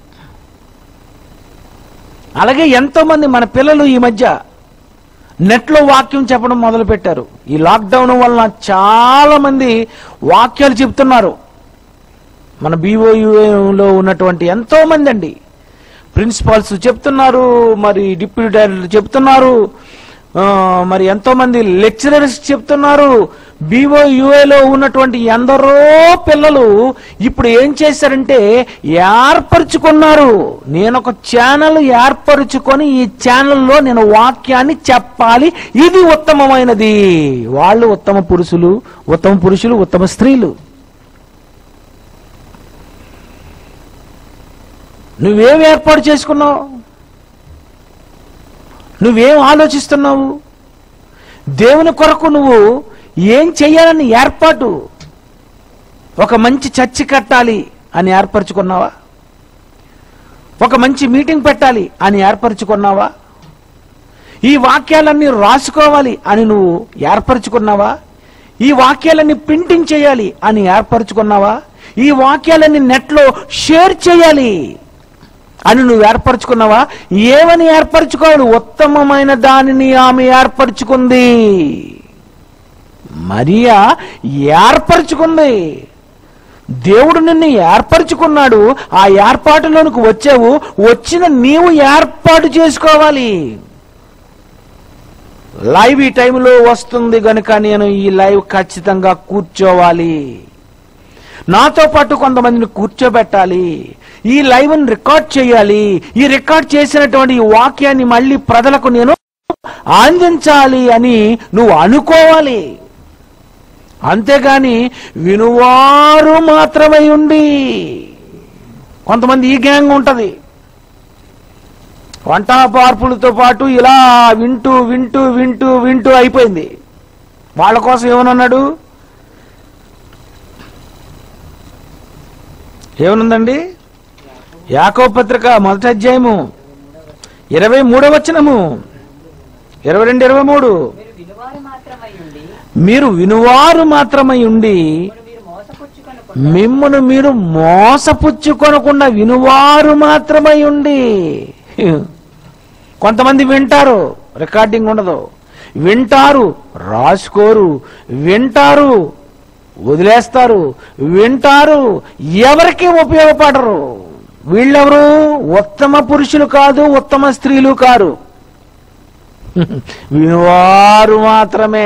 అలాగే ఎంతో మంది మన పిల్లలు ఈ మధ్య నెట్లో వాక్యం చెప్పడం మొదలు పెట్టారు. ఈ లాక్డౌన్ వలన చాలా మంది వాక్యాలు చెప్తున్నారు. మన బీఓయూలో ఉన్నటువంటి ఎంతో మంది అండి, ప్రిన్సిపాల్స్ చెప్తున్నారు, మరి డిప్యూటీ డైరెక్టర్లు చెప్తున్నారు, మరి ఎంతో మంది లెక్చరర్స్ చెప్తున్నారు. బీఓయూఏలో ఉన్నటువంటి ఎందరో పిల్లలు ఇప్పుడు ఏం చేశారంటే ఏర్పరచుకున్నారు. నేను ఒక ఛానల్ ఏర్పరచుకొని ఈ ఛానల్లో నేను వాక్యాన్ని చెప్పాలి, ఇది ఉత్తమమైనది. వాళ్ళు ఉత్తమ పురుషులు, ఉత్తమ పురుషులు, ఉత్తమ స్త్రీలు. నువ్వేం ఏర్పాటు చేసుకున్నావు? నువ్వేం ఆలోచిస్తున్నావు? దేవుని కొరకు నువ్వు ఏం చెయ్యాలని ఏర్పాటు? ఒక మంచి చర్చి కట్టాలి అని ఏర్పరచుకున్నావా? ఒక మంచి మీటింగ్ పెట్టాలి అని ఏర్పరచుకున్నావా? ఈ వాక్యాలన్నీ రాసుకోవాలి అని నువ్వు ఏర్పరచుకున్నావా? ఈ వాక్యాలన్నీ ప్రింటింగ్ చేయాలి అని ఏర్పరచుకున్నావా? ఈ వాక్యాలన్నీ నెట్లో షేర్ చేయాలి అని నువ్వు ఏర్పరచుకున్నావా? ఏమని ఏర్పరచుకోవాలి? ఉత్తమమైన దానిని ఆమె ఏర్పరచుకుంది. మరియా ఏర్పరచుకుంది. దేవుడు నిన్ను ఏర్పరచుకున్నాడు. ఆ ఏర్పాటులోనికి వచ్చావు. వచ్చిన నీవు ఏర్పాటు చేసుకోవాలి. లైవ్ ఈ టైంలో వస్తుంది గనుక నేను ఈ లైవ్ ఖచ్చితంగా కూర్చోవాలి, నాతో పాటు కొంతమందిని కూర్చోబెట్టాలి, ఈ లైవ్ని రికార్డ్ చేయాలి, ఈ రికార్డ్ చేసినటువంటి ఈ వాక్యాన్ని మళ్ళీ ప్రజలకు నేను అందించాలి అని నువ్వు అనుకోవాలి. అంతేగాని వినువారు మాత్రమై ఉండి, కొంతమంది ఈ గ్యాంగ్ ఉంటది, వంట పార్పులతో పాటు ఇలా వింటూ వింటూ వింటూ వింటూ అయిపోయింది. వాళ్ళ కోసం ఏమన్నాడు? ఏమనుందండి? యాకోబు పత్రిక మొదటి అధ్యాయము ఇరవై మూడవ వచనము, ఇరవై రెండు ఇరవై మూడు, మీరు వినువారు మాత్రమై ఉండి మిమ్మును మీరు మోసపుచ్చుకొనకుండా వినువారు మాత్రమై ఉండి. కొంతమంది వింటారు, రికార్డింగ్ ఉండదు, వింటారు, రాసుకోరు, వింటారు, వదిలేస్తారు, వింటారు, ఎవరికి ఉపయోగపడరు. వీళ్ళెవరు? ఉత్తమ పురుషులు కాదు, ఉత్తమ స్త్రీలు కారు, వినువారు మాత్రమే.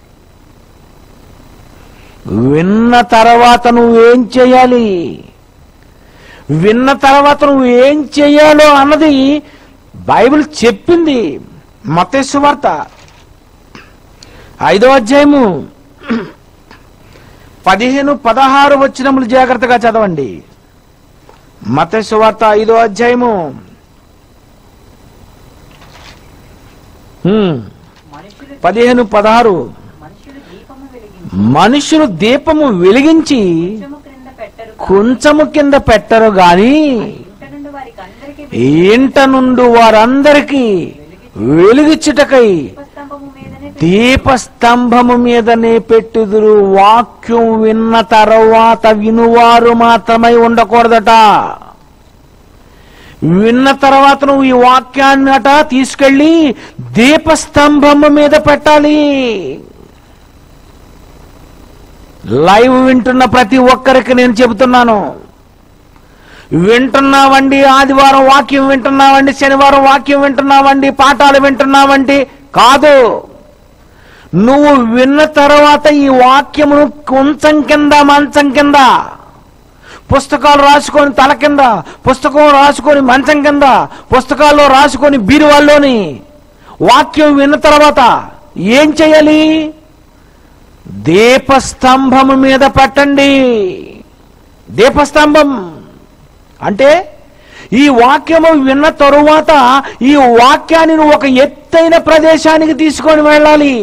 విన్న తర్వాత నువ్వేం చేయాలి, విన్న తర్వాత నువ్వు ఏం చేయాలో అన్నది బైబిల్ చెప్పింది. మత్తయి సువార్త ఐదో అధ్యాయము పదిహేను పదహారు వచనములు జాగ్రత్తగా చదవండి. మత్తయి సువార్త ఐదో అధ్యాయము పదిహేను పదహారు. మనుషులు దీపము వెలిగించి కొంచెము క్రింద పెట్టరు కొంచెము కింద పెట్టరు గాని ఇంట నుండి వారికి అందరికీ ఇంట నుండి వారందరికీ వెలుగిచ్చుటకై దీపస్తంభము మీదనే దీపస్తంభము మీదనే పెట్టుదురు. వాక్యం విన్న తర్వాత వినువారు మాత్రమై ఉండకూడదట. విన్న తర్వాత నువ్వు ఈ వాక్యాన్ని అట తీసుకెళ్లి దీపస్తంభము మీద పెట్టాలి. లైవ్ వింటున్న ప్రతి ఒక్కరికి నేను చెబుతున్నాను, వింటున్నావండి, ఆదివారం వాక్యం వింటున్నావండి, శనివారం వాక్యం వింటున్నావండి, పాఠాలు వింటున్నావండి కాదు. నువ్వు విన్న తర్వాత ఈ వాక్యమును కొంచెం కింద మంచం కింద, పుస్తకాలు రాసుకొని తల కింద, పుస్తకం రాసుకొని మంచం కింద, పుస్తకాల్లో రాసుకొని బీరువాల్లోని వాక్యం విన్న తర్వాత ఏం చేయాలి? దీపస్తంభము మీద పెట్టండి. దీపస్తంభం అంటే ఈ వాక్యము విన్న తరువాత ఈ వాక్యాన్ని నువ్వు ఒక ఎత్తైన ప్రదేశానికి తీసుకొని వెళ్ళాలి.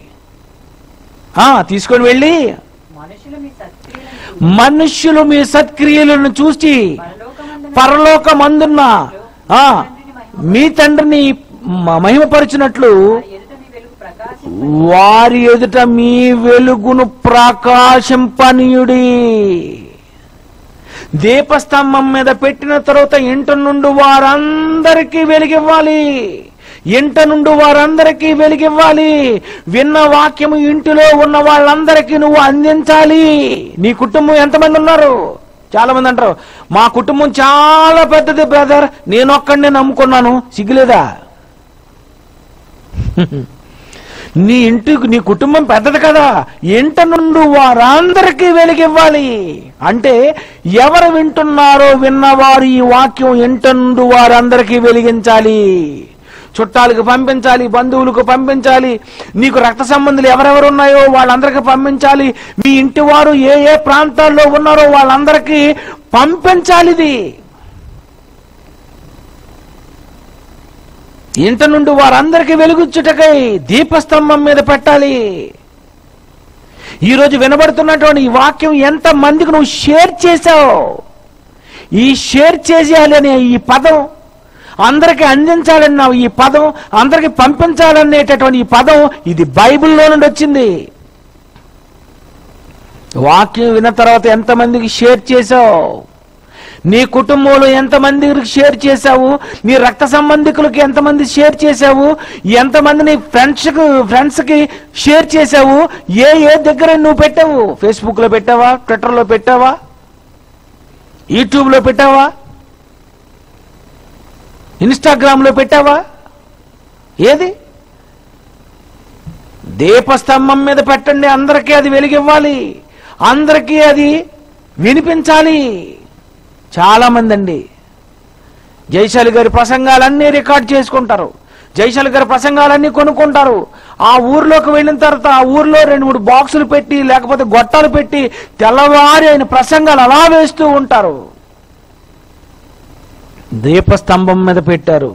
ఆ తీసుకొని వెళ్ళి మనుషులు మీ సత్క్రియలను మనుష్యులు మీ సత్క్రియలను చూసి పరలోకమందున పరలోకమందున్న ఆ మీ తండ్రిని మ- మహిమపరిచినట్లు వారి ఎదుట మీ వెలుగు వారి ఎదుట మీ వెలుగును ప్రకాశింప ప్రకాశింపనీయుడి. దీపస్తంభం మీద పెట్టిన తర్వాత ఇంట నుండి వారందరికీ వెలిగివ్వాలి. ఇంట నుండి వారందరికీ వెలిగివ్వాలి. విన్న వాక్యము ఇంటిలో ఉన్న వాళ్ళందరికీ నువ్వు అందించాలి. నీ కుటుంబం ఎంతమంది ఉన్నారు? చాలా మంది అంటారు, మా కుటుంబం చాలా పెద్దది బ్రదర్, నేను ఒక్కడినే నమ్ముకున్నాను. సిగ్గులేదా? నీ ఇంటికి నీ కుటుంబం పెద్దది కదా, ఇంట నుండి వారందరికీ వెలిగివ్వాలి. అంటే ఎవరు వింటున్నారో విన్నవారు ఈ వాక్యం ఇంట నుండి వారందరికీ వెలిగించాలి. చుట్టాలకు పంపించాలి, బంధువులకు పంపించాలి, నీకు రక్త సంబంధులు ఎవరెవరు ఉన్నాయో వాళ్ళందరికీ పంపించాలి, మీ ఇంటి వారు ఏ ఏ ప్రాంతాల్లో ఉన్నారో వాళ్ళందరికీ పంపించాలి. ఇది ఇంట నుండి వారందరికీ వెలుగుచ్చుటకై దీపస్తంభం మీద పెట్టాలి. ఈరోజు వినబడుతున్నటువంటి ఈ వాక్యం ఎంత మందికి నువ్వు షేర్ చేశావు? ఈ షేర్ చేసేయాలనే ఈ పదం, అందరికీ అందించాలన్న ఈ పదం, అందరికీ పంపించాలనేటటువంటి ఈ పదం, ఇది బైబిల్లో నుండి వచ్చింది. వాక్యం విన్న తర్వాత ఎంతమందికి షేర్ చేశావు? నీ కుటుంబంలో ఎంతమందికి షేర్ చేశావు? నీ రక్త సంబంధికులకి ఎంతమంది షేర్ చేశావు? ఎంతమంది నీ ఫ్రెండ్స్కి ఫ్రెండ్స్కి షేర్ చేశావు? ఏ ఏ దగ్గర నువ్వు పెట్టావు? ఫేస్బుక్లో పెట్టావా? ట్విట్టర్లో పెట్టావా? యూట్యూబ్లో పెట్టావా? ఇన్స్టాగ్రామ్లో పెట్టావా? ఏది? దీపస్తంభం మీద పెట్టండి. అందరికీ అది వెలిగివ్వాలి, అందరికీ అది వినిపించాలి. చాలా మంది అండి జయశాలి గారి ప్రసంగాలన్నీ రికార్డ్ చేసుకుంటారు, జయశాలి గారి ప్రసంగాలన్నీ కొనుక్కుంటారు. ఆ ఊర్లోకి వెళ్ళిన తర్వాత ఆ ఊర్లో రెండు మూడు బాక్సులు పెట్టి లేకపోతే గొట్టాలు పెట్టి తెల్లవారి ఆయన ప్రసంగాలు అలా వేస్తూ ఉంటారు. దీపస్తంభం మీద పెట్టారు.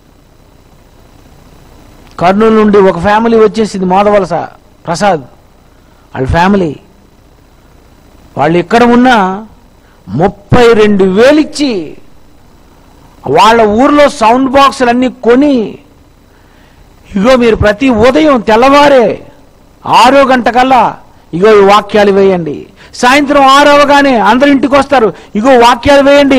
కర్నూలు నుండి ఒక ఫ్యామిలీ వచ్చేసింది, మోదవలస ప్రసాద్ వాళ్ళ ఫ్యామిలీ. వాళ్ళు ఇక్కడ ఉన్న ముప్పై రెండు వేలు ఇచ్చి వాళ్ళ ఊర్లో సౌండ్ బాక్సులన్నీ కొని, ఇగో మీరు ప్రతి ఉదయం తెల్లవారే ఆరో గంట కల్లా ఇగో ఈ వాక్యాలు వేయండి, సాయంత్రం ఆరు అవగానే అందరు ఇంటికి వస్తారు, ఇగో వాక్యాలు వేయండి.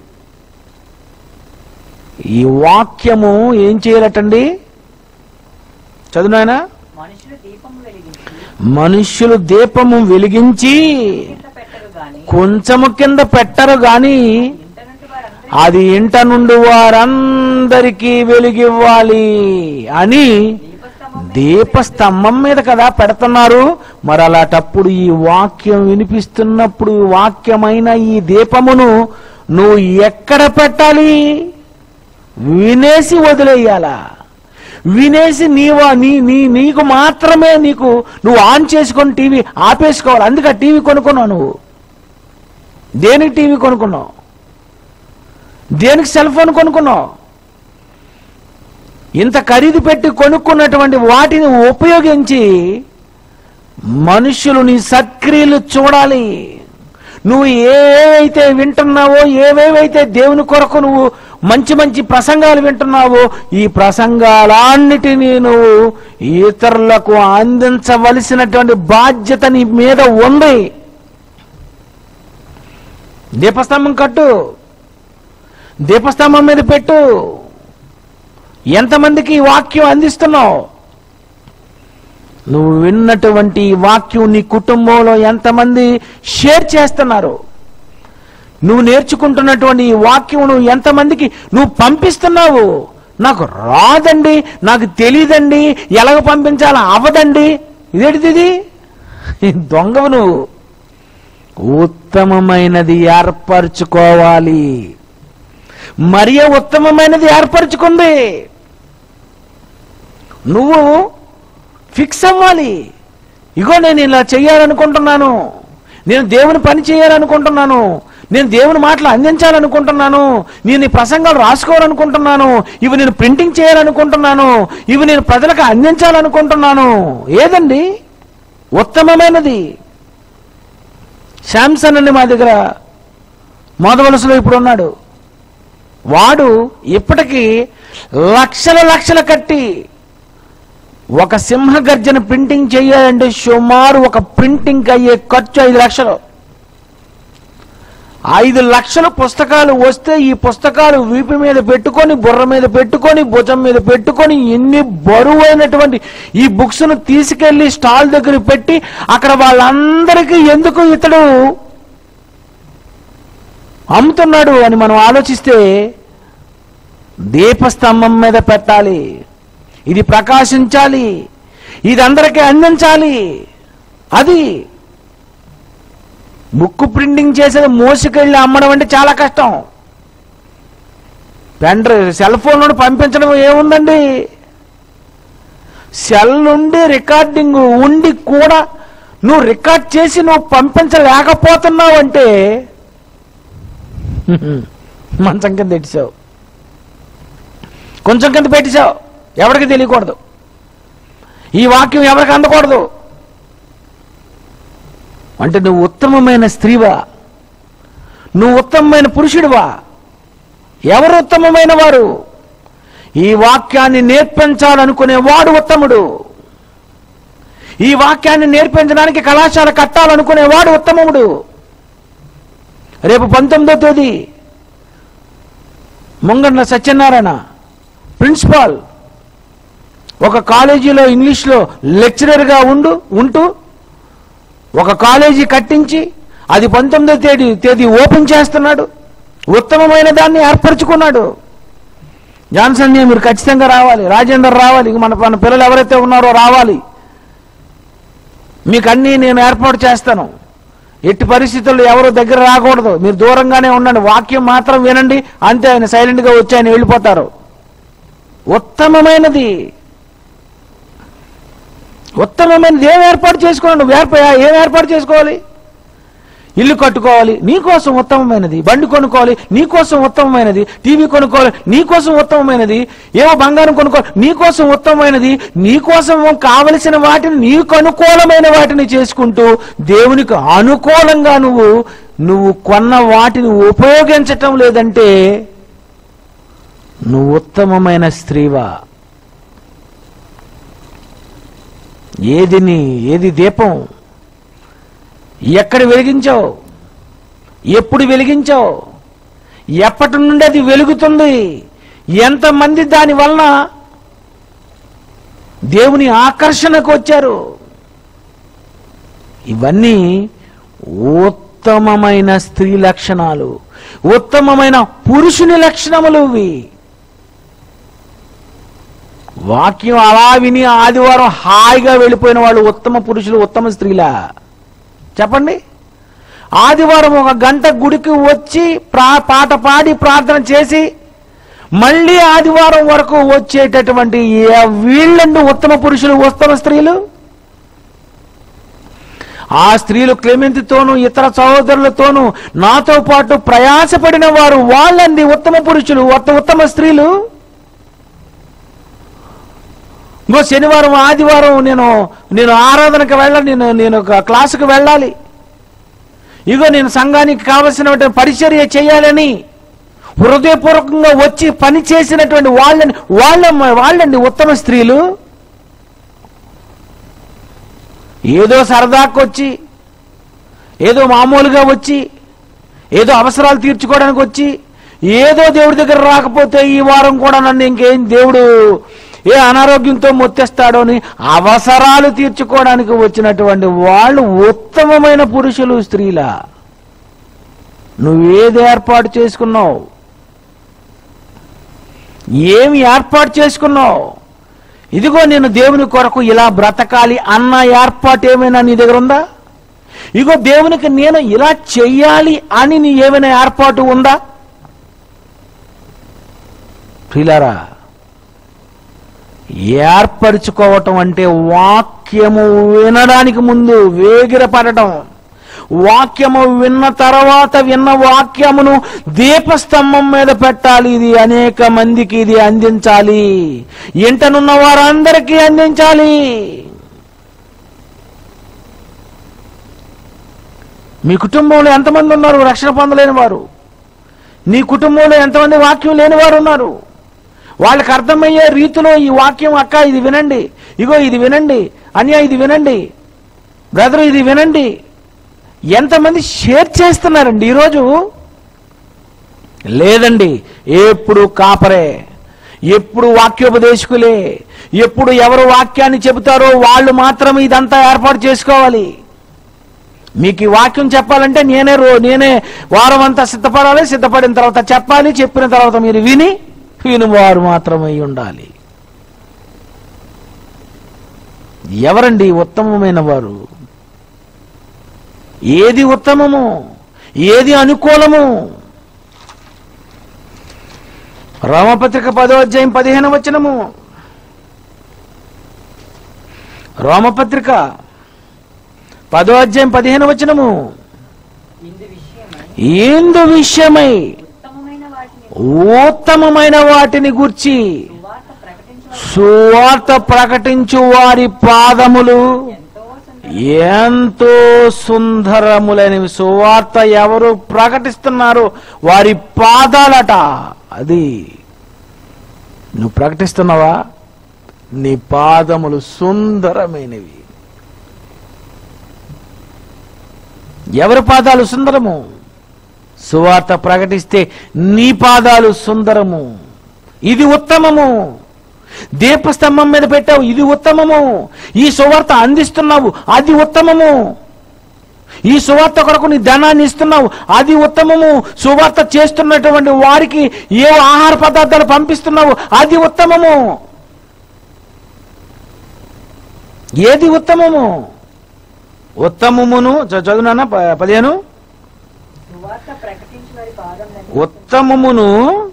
ఈ వాక్యము ఏం చేయాలటండి? చదువునాయనా. మనుషులు దీపము వెలిగించి మనుష్యులు దీపము వెలిగించి కింద పెట్టరు గాని కొంచెము కింద పెట్టరు గాని ఇంట నుండి వారందరికీ అది ఇంట నుండి వారందరికీ వెలిగివ్వాలి అని దీపస్తంభం దీపస్తంభం మీద కదా పెడుతున్నారు. మరి అలాంటప్పుడు ఈ వాక్యం వినిపిస్తున్నప్పుడు వాక్యమైన ఈ దీపమును నువ్వు ఎక్కడ పెట్టాలి? వినేసి వదిలేయాలా? వినేసి నీవా నీ నీ నీకు మాత్రమే నీకు నువ్వు ఆన్ చేసుకొని టీవీ ఆపేసుకోవాలి. అందుకే టీవీ కొనుక్కున్నావు. నువ్వు దేనికి టీవీ కొనుక్కున్నావు? దేనికి సెల్ ఫోన్ కొనుక్కున్నావు? ఇంత ఖరీదు పెట్టి కొనుక్కున్నటువంటి వాటిని ఉపయోగించి మనుషులు నీ సత్క్రియలు చూడాలి. నువ్వు ఏవైతే వింటున్నావో, ఏవేవైతే దేవుని కొరకు నువ్వు మంచి మంచి ప్రసంగాలు వింటున్నావో, ఈ ప్రసంగాలన్నిటినీ నువ్వు ఇతరులకు అందించవలసినటువంటి బాధ్యత నీ మీద ఉంది. దీపస్తంభం కట్టు, దీపస్తంభం మీద పెట్టు. ఎంతమందికి ఈ వాక్యం అందిస్తున్నావు? నువ్వు విన్నటువంటి ఈ వాక్యం నీ కుటుంబంలో ఎంతమంది షేర్ చేస్తున్నారు? నువ్వు నేర్చుకుంటున్నటువంటి ఈ వాక్యం నువ్వు ఎంతమందికి నువ్వు పంపిస్తున్నావు? నాకు రాదండి, నాకు తెలియదండి, ఎలాగ పంపించాలో అవదండి, ఇదేంటిది? దొంగవు నువ్వు. ఉత్తమమైనది ఏర్పరచుకోవాలి. మరియ ఉత్తమమైనది ఏర్పరచుకుంది. నువ్వు ఫిక్స్ అవ్వాలి. ఇగో నేను ఇలా చేయాలనుకుంటున్నాను, నేను దేవుని పని చేయాలనుకుంటున్నాను, నేను దేవుని మాటలు అందించాలనుకుంటున్నాను, నేను ఈ ప్రసంగాలు రాసుకోవాలనుకుంటున్నాను, ఇవి నేను ప్రింటింగ్ చేయాలనుకుంటున్నాను, ఇవి నేను ప్రజలకు అందించాలనుకుంటున్నాను. ఏదండి ఉత్తమమైనది? శాంసన్ అండి మా దగ్గర మోదవలసలో ఇప్పుడు ఉన్నాడు. వాడు ఇప్పటికీ లక్షల లక్షలు కట్టి ఒక సింహ గర్జన ప్రింటింగ్ చేయాలంటే సుమారు ఒక ప్రింటింగ్ అయ్యే ఖర్చు ఐదు లక్షలు. ఐదు లక్షల పుస్తకాలు వస్తే ఈ పుస్తకాలు వీపు మీద పెట్టుకొని, బుర్ర మీద పెట్టుకొని, భుజం మీద పెట్టుకొని, ఎన్ని బరువైనటువంటి ఈ బుక్స్ ను తీసుకెళ్లి స్టాల్ దగ్గర పెట్టి అక్కడ వాళ్ళందరికీ ఎందుకు ఇతడు అమ్ముతున్నాడు అని మనం ఆలోచిస్తే, దీపస్తంభం మీద పెట్టాలి, ఇది ప్రకాశించాలి, ఇది అందరికీ అందించాలి. అది బుక్ ప్రింటింగ్ చేసేది మోసుకెళ్ళి అమ్మడం అంటే చాలా కష్టం. పెన్ డ్రైవ్, సెల్ ఫోన్ నుండి పంపించడం ఏముందండి? సెల్ నుండి రికార్డింగ్ ఉండి కూడా నువ్వు రికార్డ్ చేసి నువ్వు పంపించలేకపోతున్నావు అంటే మంచం కింద పెట్టేశావు, కొంచెం కింద పెట్టేశావు, ఎవరికి తెలియకూడదు, ఈ వాక్యం ఎవరికి అందకూడదు. అంటే నువ్వు ఉత్తమమైన స్త్రీవా? నువ్వు ఉత్తమమైన పురుషుడివా? ఎవరు ఉత్తమమైన వారు? ఈ వాక్యాన్ని నేర్పించాలనుకునే వాడు ఉత్తముడు. ఈ వాక్యాన్ని నేర్పించడానికి కళాశాల కట్టాలనుకునే వాడు ఉత్తముడు. రేపు పంతొమ్మిదో తేదీ ముంగండ్ల సత్యనారాయణ ప్రిన్సిపాల్ ఒక కాలేజీలో ఇంగ్లీష్లో లెక్చరర్గా ఉండు ఉంటూ ఒక కాలేజీ కట్టించి అది పంతొమ్మిదో తేదీ తేదీ ఓపెన్ చేస్తున్నాడు. ఉత్తమమైన దాన్ని ఏర్పరచుకున్నాడు. జాన్సన్ మీరు ఖచ్చితంగా రావాలి, రాజేందర్ రావాలి, మన మన పిల్లలు ఎవరైతే ఉన్నారో రావాలి, మీకు అన్నీ నేను ఏర్పాటు చేస్తాను. ఎట్టి పరిస్థితుల్లో ఎవరు దగ్గర రాకూడదు, మీరు దూరంగానే ఉండండి, వాక్యం మాత్రం వినండి అంతే. ఆయన సైలెంట్గా వచ్చి ఆయన వెళ్ళిపోతారు. ఉత్తమమైనది ఉత్తమమైనది ఏం ఏర్పాటు చేసుకోవాలి? నువ్వు ఏర్పా ఏం ఏర్పాటు చేసుకోవాలి? ఇల్లు కట్టుకోవాలి, నీకోసం ఉత్తమమైనది. బండి కొనుక్కోవాలి, నీకోసం ఉత్తమమైనది. టీవీ కొనుక్కోవాలి, నీకోసం ఉత్తమమైనది. ఏవో బంగారం కొనుక్కోవాలి, నీకోసం ఉత్తమమైనది. నీకోసం కావలసిన వాటిని, నీకు అనుకూలమైన వాటిని చేసుకుంటూ దేవునికి అనుకూలంగా నువ్వు నువ్వు కొన్న వాటిని ఉపయోగించటం లేదంటే నువ్వు ఉత్తమమైన స్త్రీవా? ఏది నీ ఏది దీపం? ఎక్కడ వెలిగించావు? ఎప్పుడు వెలిగించావు? ఎప్పటి నుండి అది వెలుగుతుంది? ఎంతమంది దాని వలన దేవుని ఆకర్షణకు వచ్చారు? ఇవన్నీ ఉత్తమమైన స్త్రీ లక్షణాలు, ఉత్తమమైన పురుషుని లక్షణములు. ఇవి వాక్యం అలా విని ఆదివారం హాయిగా వెళ్ళిపోయిన వాళ్ళు ఉత్తమ పురుషులు, ఉత్తమ స్త్రీలా? చెప్పండి. ఆదివారం ఒక గంట గుడికి వచ్చి ప్రా పాట పాడి ప్రార్థన చేసి మళ్ళీ ఆదివారం వరకు వచ్చేటటువంటి వీళ్ళండి ఉత్తమ పురుషులు, ఉత్తమ స్త్రీలు. ఆ స్త్రీలు క్లెమెంతితోనూ ఇతర సహోదరులతోనూ నాతో పాటు ప్రయాసపడిన వారు వాళ్ళండి ఉత్తమ పురుషులు, ఉత్తమ స్త్రీలు. ఇంకో శనివారం ఆదివారం నేను నేను ఆరాధనకు వెళ్ళాలి, నేను నేను ఒక క్లాసుకు వెళ్ళాలి, ఇగో నేను సంఘానికి కావలసిన పరిచర్య చేయాలని హృదయపూర్వకంగా వచ్చి పని చేసినటువంటి వాళ్ళని వాళ్ళ వాళ్ళండి ఉత్తమ స్త్రీలు. ఏదో సరదాకు వచ్చి, ఏదో మామూలుగా వచ్చి, ఏదో అవసరాలు తీర్చుకోవడానికి వచ్చి, ఏదో దేవుడి దగ్గర రాకపోతే ఈ వారం కూడా నన్ను ఇంకేం దేవుడు ఏ అనారోగ్యంతో మొత్తేస్తాడో అని అవసరాలు తీర్చుకోవడానికి వచ్చినటువంటి వాళ్ళు ఉత్తమమైన పురుషులు స్త్రీలా? నువ్వేది ఏర్పాటు చేసుకున్నావు? ఏమి ఏర్పాటు చేసుకున్నావు? ఇదిగో నేను దేవుని కొరకు ఇలా బ్రతకాలి అన్న ఏర్పాటు ఏమైనా నీ దగ్గర ఉందా? ఇగో దేవునికి నేను ఇలా చెయ్యాలి అని నీ ఏమైనా ఏర్పాటు ఉందా? ప్రియులారా, ఏర్పరచుకోవటం అంటే వాక్యము వినడానికి ముందు వేగిరపడటం, వాక్యము విన్న తర్వాత విన్న వాక్యమును దీపస్తంభం మీద పెట్టాలి. ఇది అనేక మందికి ఇది అందించాలి, ఇంటనున్న వారందరికీ అందించాలి. మీ కుటుంబంలో ఎంతమంది ఉన్నారు రక్షణ పొందలేని వారు? నీ కుటుంబంలో ఎంతమంది వాక్యం లేని వారు ఉన్నారు? వాళ్ళకి అర్థమయ్యే రీతిలో ఈ వాక్యం, అక్క ఇది వినండి, ఇగో ఇది వినండి, అన్య ఇది వినండి, బ్రదర్ ఇది వినండి, ఎంతమంది షేర్ చేస్తున్నారండి ఈరోజు? లేదండి, ఎప్పుడు కాపరే, ఎప్పుడు వాక్యోపదేశకులే, ఎప్పుడు ఎవరు వాక్యాన్ని చెబుతారో వాళ్ళు మాత్రం ఇదంతా ఏర్పాటు చేసుకోవాలి. మీకు ఈ వాక్యం చెప్పాలంటే నేనే రో నేనే వారం అంతా సిద్ధపడాలి, సిద్ధపడిన తర్వాత చెప్పాలి, చెప్పిన తర్వాత మీరు విని వినువారు మాత్రమై ఉండాలి. ఎవరండి ఉత్తమమైన వారు? ఏది ఉత్తమము, ఏది అనుకూలము? రోమపత్రిక పదో అధ్యాయం పదిహేను వచనము. రోమపత్రిక పదో అధ్యాయం పదిహేను వచనము. ఇందు విషయమై ఉత్తమమైన వాటిని గూర్చి సువార్త ప్రకటించు వారి పాదములు ఎంతో సుందరములైనవి. సువార్త ఎవరు ప్రకటిస్తున్నారు వారి పాదాలట. అది నువ్వు ప్రకటిస్తున్నావా? నీ పాదములు సుందరమైనవి. ఎవరి పాదాలు సుందరము? సువార్త ప్రకటిస్తే నీ పాదాలు సుందరము. ఇది ఉత్తమము. దీపస్తంభం మీద పెట్టావు, ఇది ఉత్తమము. ఈ సువార్త అందిస్తున్నావు, అది ఉత్తమము. ఈ సువార్త కొరకు నీ ధనాన్ని ఇస్తున్నావు, అది ఉత్తమము. సువార్త చేస్తున్నటువంటి వారికి ఏ ఆహార పదార్థాలు పంపిస్తున్నావు, అది ఉత్తమము. ఏది ఉత్తమము? ఉత్తమమును చదువునా పదిహేను. ఉత్తమమును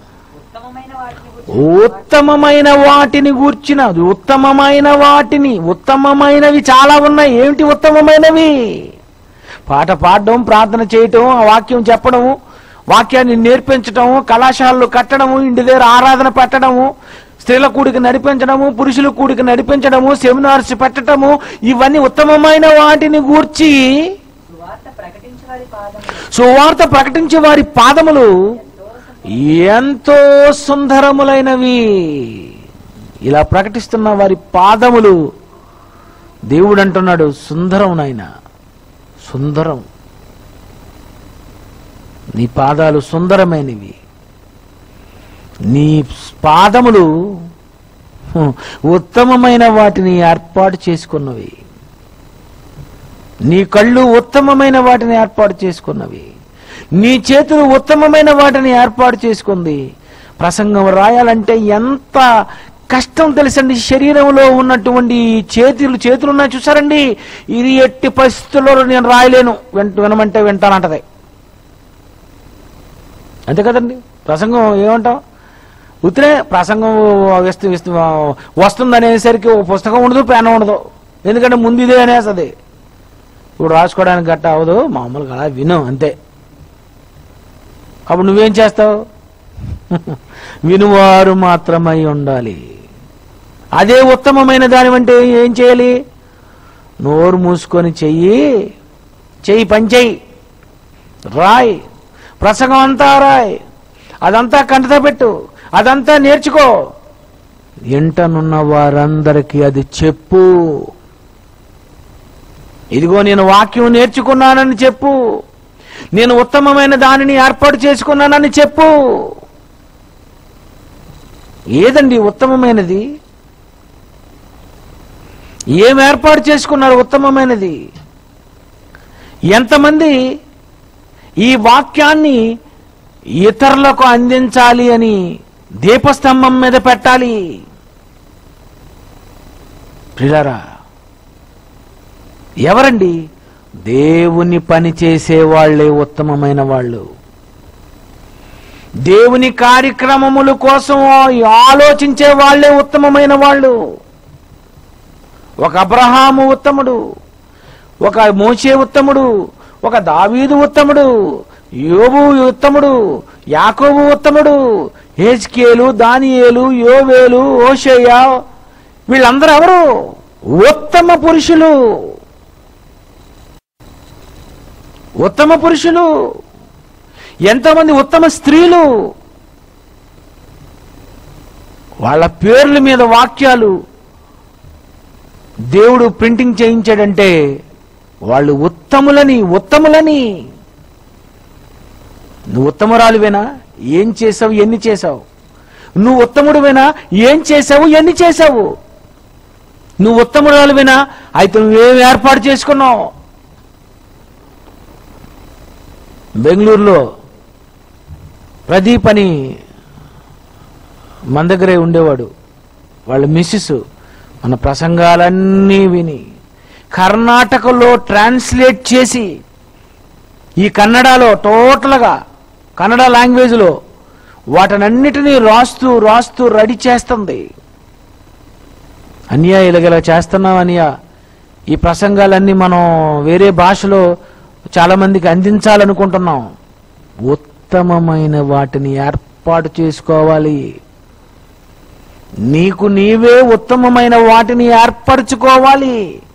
ఉత్తమమైన వాటిని గూర్చిన, ఉత్తమమైన వాటిని, ఉత్తమమైనవి చాలా ఉన్నాయి. ఏమిటి ఉత్తమమైనవి? పాట పాడడం, ప్రార్థన చేయటం, ఆ వాక్యం చెప్పడము, వాక్యాన్ని నేర్పించటము, కళాశాలలు కట్టడము, ఇంటి దగ్గర ఆరాధన పెట్టడము, స్త్రీల కూడికి నడిపించడము, పురుషుల కూడికి నడిపించడము, సెమినార్స్ పెట్టడము, ఇవన్నీ ఉత్తమమైన వాటిని గూర్చి సువార్త ప్రకటించే వారి పాదములు ఎంతో సుందరములైనవి. ఇలా ప్రకటిస్తున్న వారి పాదములు దేవుడు అంటున్నాడు సుందరం. నాయన సుందరం, నీ పాదాలు సుందరమైనవి. నీ పాదములు ఉత్తమమైన వాటిని ఏర్పాటు చేసుకున్నవి. నీ కళ్ళు ఉత్తమమైన వాటిని ఏర్పాటు చేసుకున్నవి. నీ చేతులు ఉత్తమమైన వాటిని ఏర్పాటు చేసుకుంది. ప్రసంగం రాయాలంటే ఎంత కష్టం తెలుసండి. శరీరంలో ఉన్నటువంటి చేతులు చేతులు ఉన్నాయి చూసారండి, ఇది ఎట్టి పరిస్థితుల్లో నేను రాయలేను, వెంట వినమంటే వింటానంటది. అంతే కదండి. ప్రసంగం ఏమంటాం? ఉత్తరే ప్రసంగం వస్తుంది అనేసరికి ఒక పుస్తకం ఉండదు, పేన ఉండదు. ఎందుకంటే ముందు ఇదే అనేస్తుంది. ఇప్పుడు రాసుకోవడానికి గట్ట అవ్వదు, మామూలుగా అలా విను అంతే. అప్పుడు నువ్వేం చేస్తావు? వినువారు మాత్రమై ఉండాలి. అదే ఉత్తమమైన దాని అంటే ఏం చేయాలి? నోరు మూసుకొని చెయ్యి, చెయ్యి పని చెయ్యి, రాయ్, ప్రసంగం అంతా రాయ్, అదంతా కంటతో పెట్టు, అదంతా నేర్చుకో, ఎంటనున్న వారందరికీ అది చెప్పు. ఇదిగో నేను వాక్యం నేర్చుకున్నానని చెప్పు, నేను ఉత్తమమైన దానిని ఏర్పాటు చేసుకున్నానని చెప్పు. ఏదండి ఉత్తమమైనది? ఏం ఏర్పాటు చేసుకున్నారు ఉత్తమమైనది? ఎంతమంది ఈ వాక్యాన్ని ఇతరులకు అందించాలి అని దీపస్తంభం మీద పెట్టాలి? ప్రియులారా, ఎవరండి? దేవుని పని చేసే వాళ్ళే ఉత్తమమైన వాళ్ళు. దేవుని కార్యక్రమముల కోసం ఆలోచించే వాళ్ళే ఉత్తమమైన వాళ్ళు. ఒక అబ్రహాము ఉత్తముడు, ఒక మోషే ఉత్తముడు, ఒక దావీదు ఉత్తముడు, యోబు ఉత్తముడు, యాకోబు ఉత్తముడు, హెజ్కేలు, దానియేలు, యోవేలు, హోషేయ, వీళ్ళందరూ ఎవరు? ఉత్తమ పురుషులు. ఉత్తమ పురుషులు. ఎంతమంది ఉత్తమ స్త్రీలు, వాళ్ళ పేర్ల మీద వాక్యాలు దేవుడు ప్రింటింగ్ చేయించాడంటే వాళ్ళు ఉత్తములని ఉత్తములని నువ్వు ఉత్తమురాలువేనా? ఏం చేసావు, ఎన్ని చేసావు? నువ్వు ఉత్తముడువేనా? ఏం చేసావు, ఎన్ని చేసావు? నువ్వు ఉత్తమురాలువేనా? అయితే నువ్వేం ఏర్పాటు చేసుకున్నావు? బెంగళూరులో ప్రదీప్ అని మన దగ్గరే ఉండేవాడు. వాళ్ళ మిస్సెస్ మన ప్రసంగాలన్నీ విని కర్ణాటకలో ట్రాన్స్లేట్ చేసి ఈ కన్నడలో టోటల్గా కన్నడ లాంగ్వేజ్లో వాటనన్నిటినీ రాస్తూ రాస్తూ రెడీ చేస్తుంది. అన్యా ఇలాగ చేస్తున్నాం అన్యా, ఈ ప్రసంగాలన్నీ మనం వేరే భాషలో చాలా మందికి అందించాలనుకుంటున్నాం. ఉత్తమమైన వాటిని ఏర్పాటు చేసుకోవాలి. నీకు నీవే ఉత్తమమైన వాటిని ఏర్పరచుకోవాలి.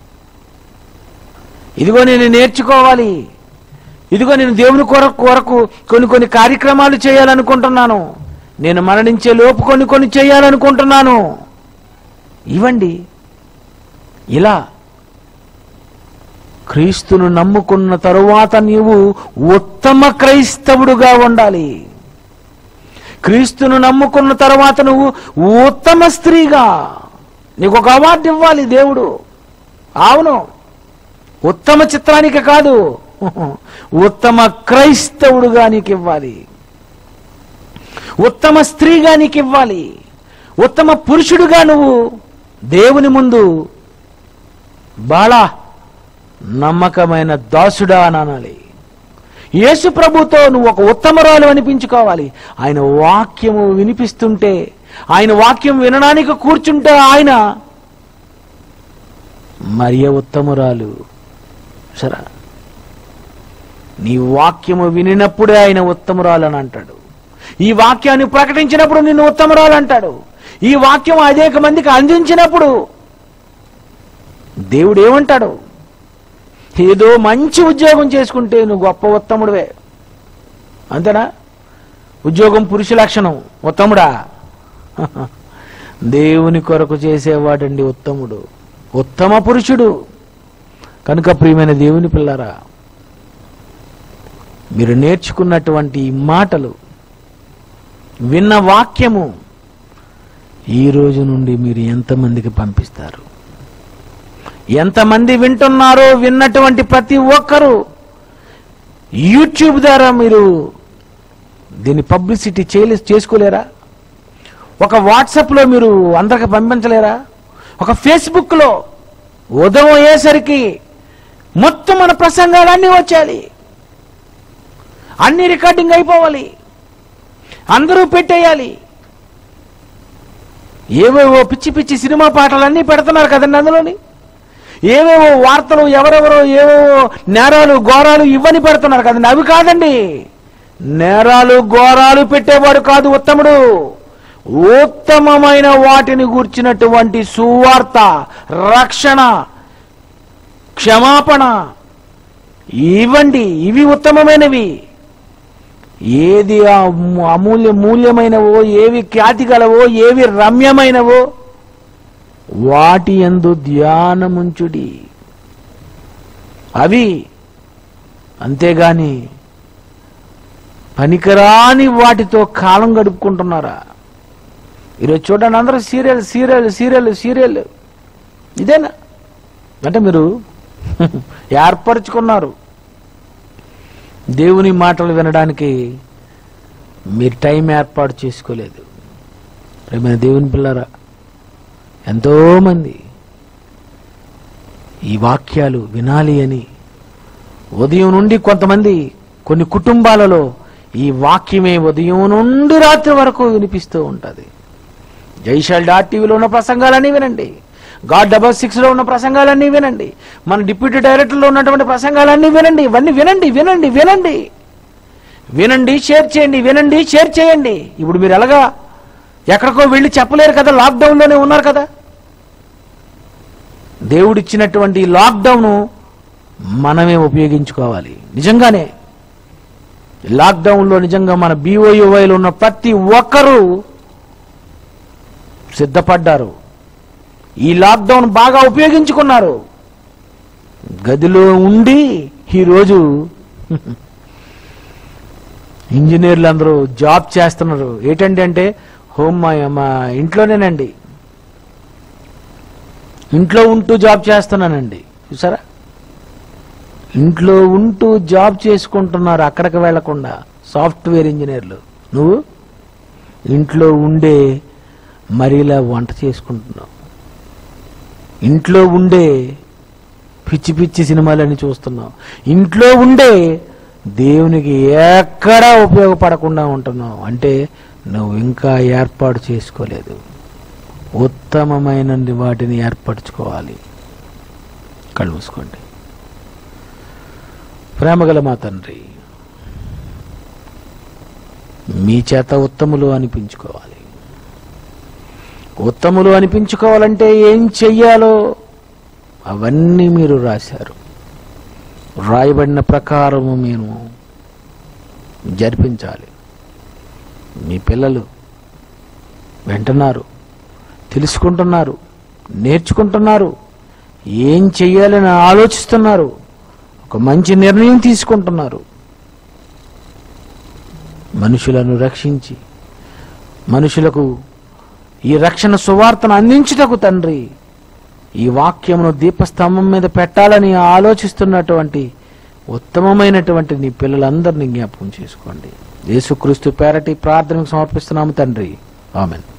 ఇదిగో నేను నేర్చుకోవాలి, ఇదిగో నేను దేవుని కొరకు కొరకు కొన్ని కొన్ని కార్యక్రమాలు చేయాలనుకుంటున్నాను, నేను మరణించే లోపు కొన్ని కొన్ని చేయాలనుకుంటున్నాను. ఇవ్వండి. ఇలా క్రీస్తును నమ్ముకున్న తరువాత నీవు ఉత్తమ క్రైస్తవుడుగా ఉండాలి. క్రీస్తును నమ్ముకున్న తర్వాత నువ్వు ఉత్తమ స్త్రీగా, నీకు ఒక అవార్డు ఇవ్వాలి దేవుడు. అవును, ఉత్తమ చిత్రానికి కాదు, ఉత్తమ క్రైస్తవుడుగా నీకు ఇవ్వాలి, ఉత్తమ స్త్రీగా నీకు ఇవ్వాలి, ఉత్తమ పురుషుడుగా నువ్వు దేవుని ముందు బాలా నమ్మకమైన దాసుడా అని అనాలి. యేసు ప్రభుతో నువ్వు ఒక ఉత్తమరాలు అనిపించుకోవాలి. ఆయన వాక్యము వినిపిస్తుంటే, ఆయన వాక్యం వినడానికి కూర్చుంటే ఆయన మరియ ఉత్తమురాలు. సరే, నీ వాక్యము వినినప్పుడే ఆయన ఉత్తమురాలు అని అంటాడు. ఈ వాక్యాన్ని ప్రకటించినప్పుడు నిన్ను ఉత్తమురాలు అంటాడు. ఈ వాక్యం అనేక మందికి అందించినప్పుడు దేవుడు ఏమంటాడు? ఏదో మంచి ఉద్యోగం చేసుకుంటే నువ్వు గొప్ప ఉత్తముడివే, అంతేనా? ఉద్యోగం పురుష లక్షణం, ఉత్తముడా? దేవుని కొరకు చేసేవాడండి ఉత్తముడు, ఉత్తమ పురుషుడు. కనుక ప్రియమైన దేవుని పిల్లరా, మీరు నేర్చుకున్నటువంటి ఈ మాటలు, విన్న వాక్యము ఈ రోజు నుండి మీరు ఎంతమందికి పంపిస్తారు? ఎంతమంది వింటున్నారో విన్నటువంటి ప్రతి ఒక్కరూ యూట్యూబ్ ద్వారా మీరు దీన్ని పబ్లిసిటీ చేయలే చేసుకోలేరా? ఒక వాట్సాప్లో మీరు అందరికి పంపించలేరా? ఒక ఫేస్బుక్లో ఉదయం అయ్యేసరికి మొత్తం మన ప్రసంగాలన్నీ వచ్చాయి, అన్ని రికార్డింగ్ అయిపోవాలి, అందరూ పెట్టేయాలి. ఏవేవో పిచ్చి పిచ్చి సినిమా పాటలన్నీ పెడుతున్నారు కదండి అందులోని. ఏవేవో వార్తలు, ఎవరెవరో ఏవేవో నేరాలు ఘోరాలు ఇవన్నీ పెడుతున్నారు కదండి. అవి కాదండి, నేరాలు ఘోరాలు పెట్టేవాడు కాదు ఉత్తముడు. ఉత్తమమైన వాటిని గూర్చినటువంటి సువార్త, రక్షణ, క్షమాపణ ఇవ్వండి. ఇవి ఉత్తమమైనవి. ఏది అమూల్య మూల్యమైనవో, ఏవి ఖ్యాతి గలవో, ఏవి రమ్యమైనవో వాటి యందు ధ్యానముంచుడి. అవి అంతేగాని పనికిరాని వాటితో కాలం గడుపుకుంటున్నారా? ఈరోజు చూడండి, అందరూ సీరియల్ సీరియల్ సీరియల్ సీరియల్ ఇదేనా అంటే మీరు ఏర్పరచుకున్నారు. దేవుని మాటలు వినడానికి మీరు టైం ఏర్పాటు చేసుకోలేదు. ప్రేమైన దేవుని పిల్లరా, ఎంతోమంది ఈ వాక్యాలు వినాలి అని ఉదయం నుండి, కొంతమంది కొన్ని కుటుంబాలలో ఈ వాక్యమే ఉదయం నుండి రాత్రి వరకు వినిపిస్తూ ఉంటుంది. జైశాల్ డాట్ టీవీలో ఉన్న ప్రసంగాలన్నీ వినండి, గాడ్ డబల్ సిక్స్లో ఉన్న ప్రసంగాలన్నీ వినండి, మన డిప్యూటీ డైరెక్టర్లో ఉన్నటువంటి ప్రసంగాలన్నీ వినండి. ఇవన్నీ వినండి వినండి వినండి వినండి షేర్ చేయండి, వినండి షేర్ చేయండి. ఇప్పుడు మీరు ఎలాగా ఎక్కడికో వెళ్ళి చెప్పలేరు కదా, లాక్డౌన్లోనే ఉన్నారు కదా. దేవుడిచ్చినటువంటి లాక్డౌన్ మనమే ఉపయోగించుకోవాలి. నిజంగానే లాక్డౌన్లో నిజంగా మన బీఓయూవైలో ఉన్న ప్రతి ఒక్కరూ సిద్ధపడ్డారు. ఈ లాక్డౌన్ బాగా ఉపయోగించుకున్నారు. గదిలో ఉండి ఈరోజు ఇంజనీర్లు అందరూ జాబ్ చేస్తున్నారు. ఏంటంటే అంటే హోమ్ మా ఇంట్లోనేనండి, ఇంట్లో ఉంటూ జాబ్ చేస్తున్నానండి. చూసారా, ఇంట్లో ఉంటూ జాబ్ చేసుకుంటున్నారు అక్కడికి వెళ్లకుండా సాఫ్ట్వేర్ ఇంజనీర్లు. నువ్వు ఇంట్లో ఉండే మరిలా వంట చేసుకుంటున్నావు, ఇంట్లో ఉండే పిచ్చి పిచ్చి సినిమాలని చూస్తున్నావు, ఇంట్లో ఉండే దేవునికి ఎక్కడా ఉపయోగపడకుండా ఉంటున్నావు. అంటే నువ్వు ఇంకా ఏర్పాటు చేసుకోలేదు. ఉత్తమమైన వాటిని ఏర్పరచుకోవాలి. కళ్ళు మూసుకోండి. ప్రేమగల మా తండ్రి, మీ చేత ఉత్తములు అనిపించుకోవాలి. ఉత్తములు అనిపించుకోవాలంటే ఏం చెయ్యాలో అవన్నీ మీరు రాశారు. రాయబడిన ప్రకారము మేము జరిపించాలి. మీ పిల్లలు వింటున్నారు, తెలుసుకుంటున్నారు, నేర్చుకుంటున్నారు, ఏం చెయ్యాలని ఆలోచిస్తున్నారు, ఒక మంచి నిర్ణయం తీసుకుంటున్నారు. మనుషులను రక్షించి మనుషులకు ఈ రక్షణ సువార్తను అందించుటకు తండ్రి ఈ వాక్యమును దీపస్తంభం మీద పెట్టాలని ఆలోచిస్తున్నటువంటి ఉత్తమమైనటువంటి నీ పిల్లలందరినీ జ్ఞాపకం చేసుకోండి. యేసుక్రీస్తు పేరటి ప్రార్థనకు సమర్పిస్తున్నాము తండ్రి. ఆమెన్.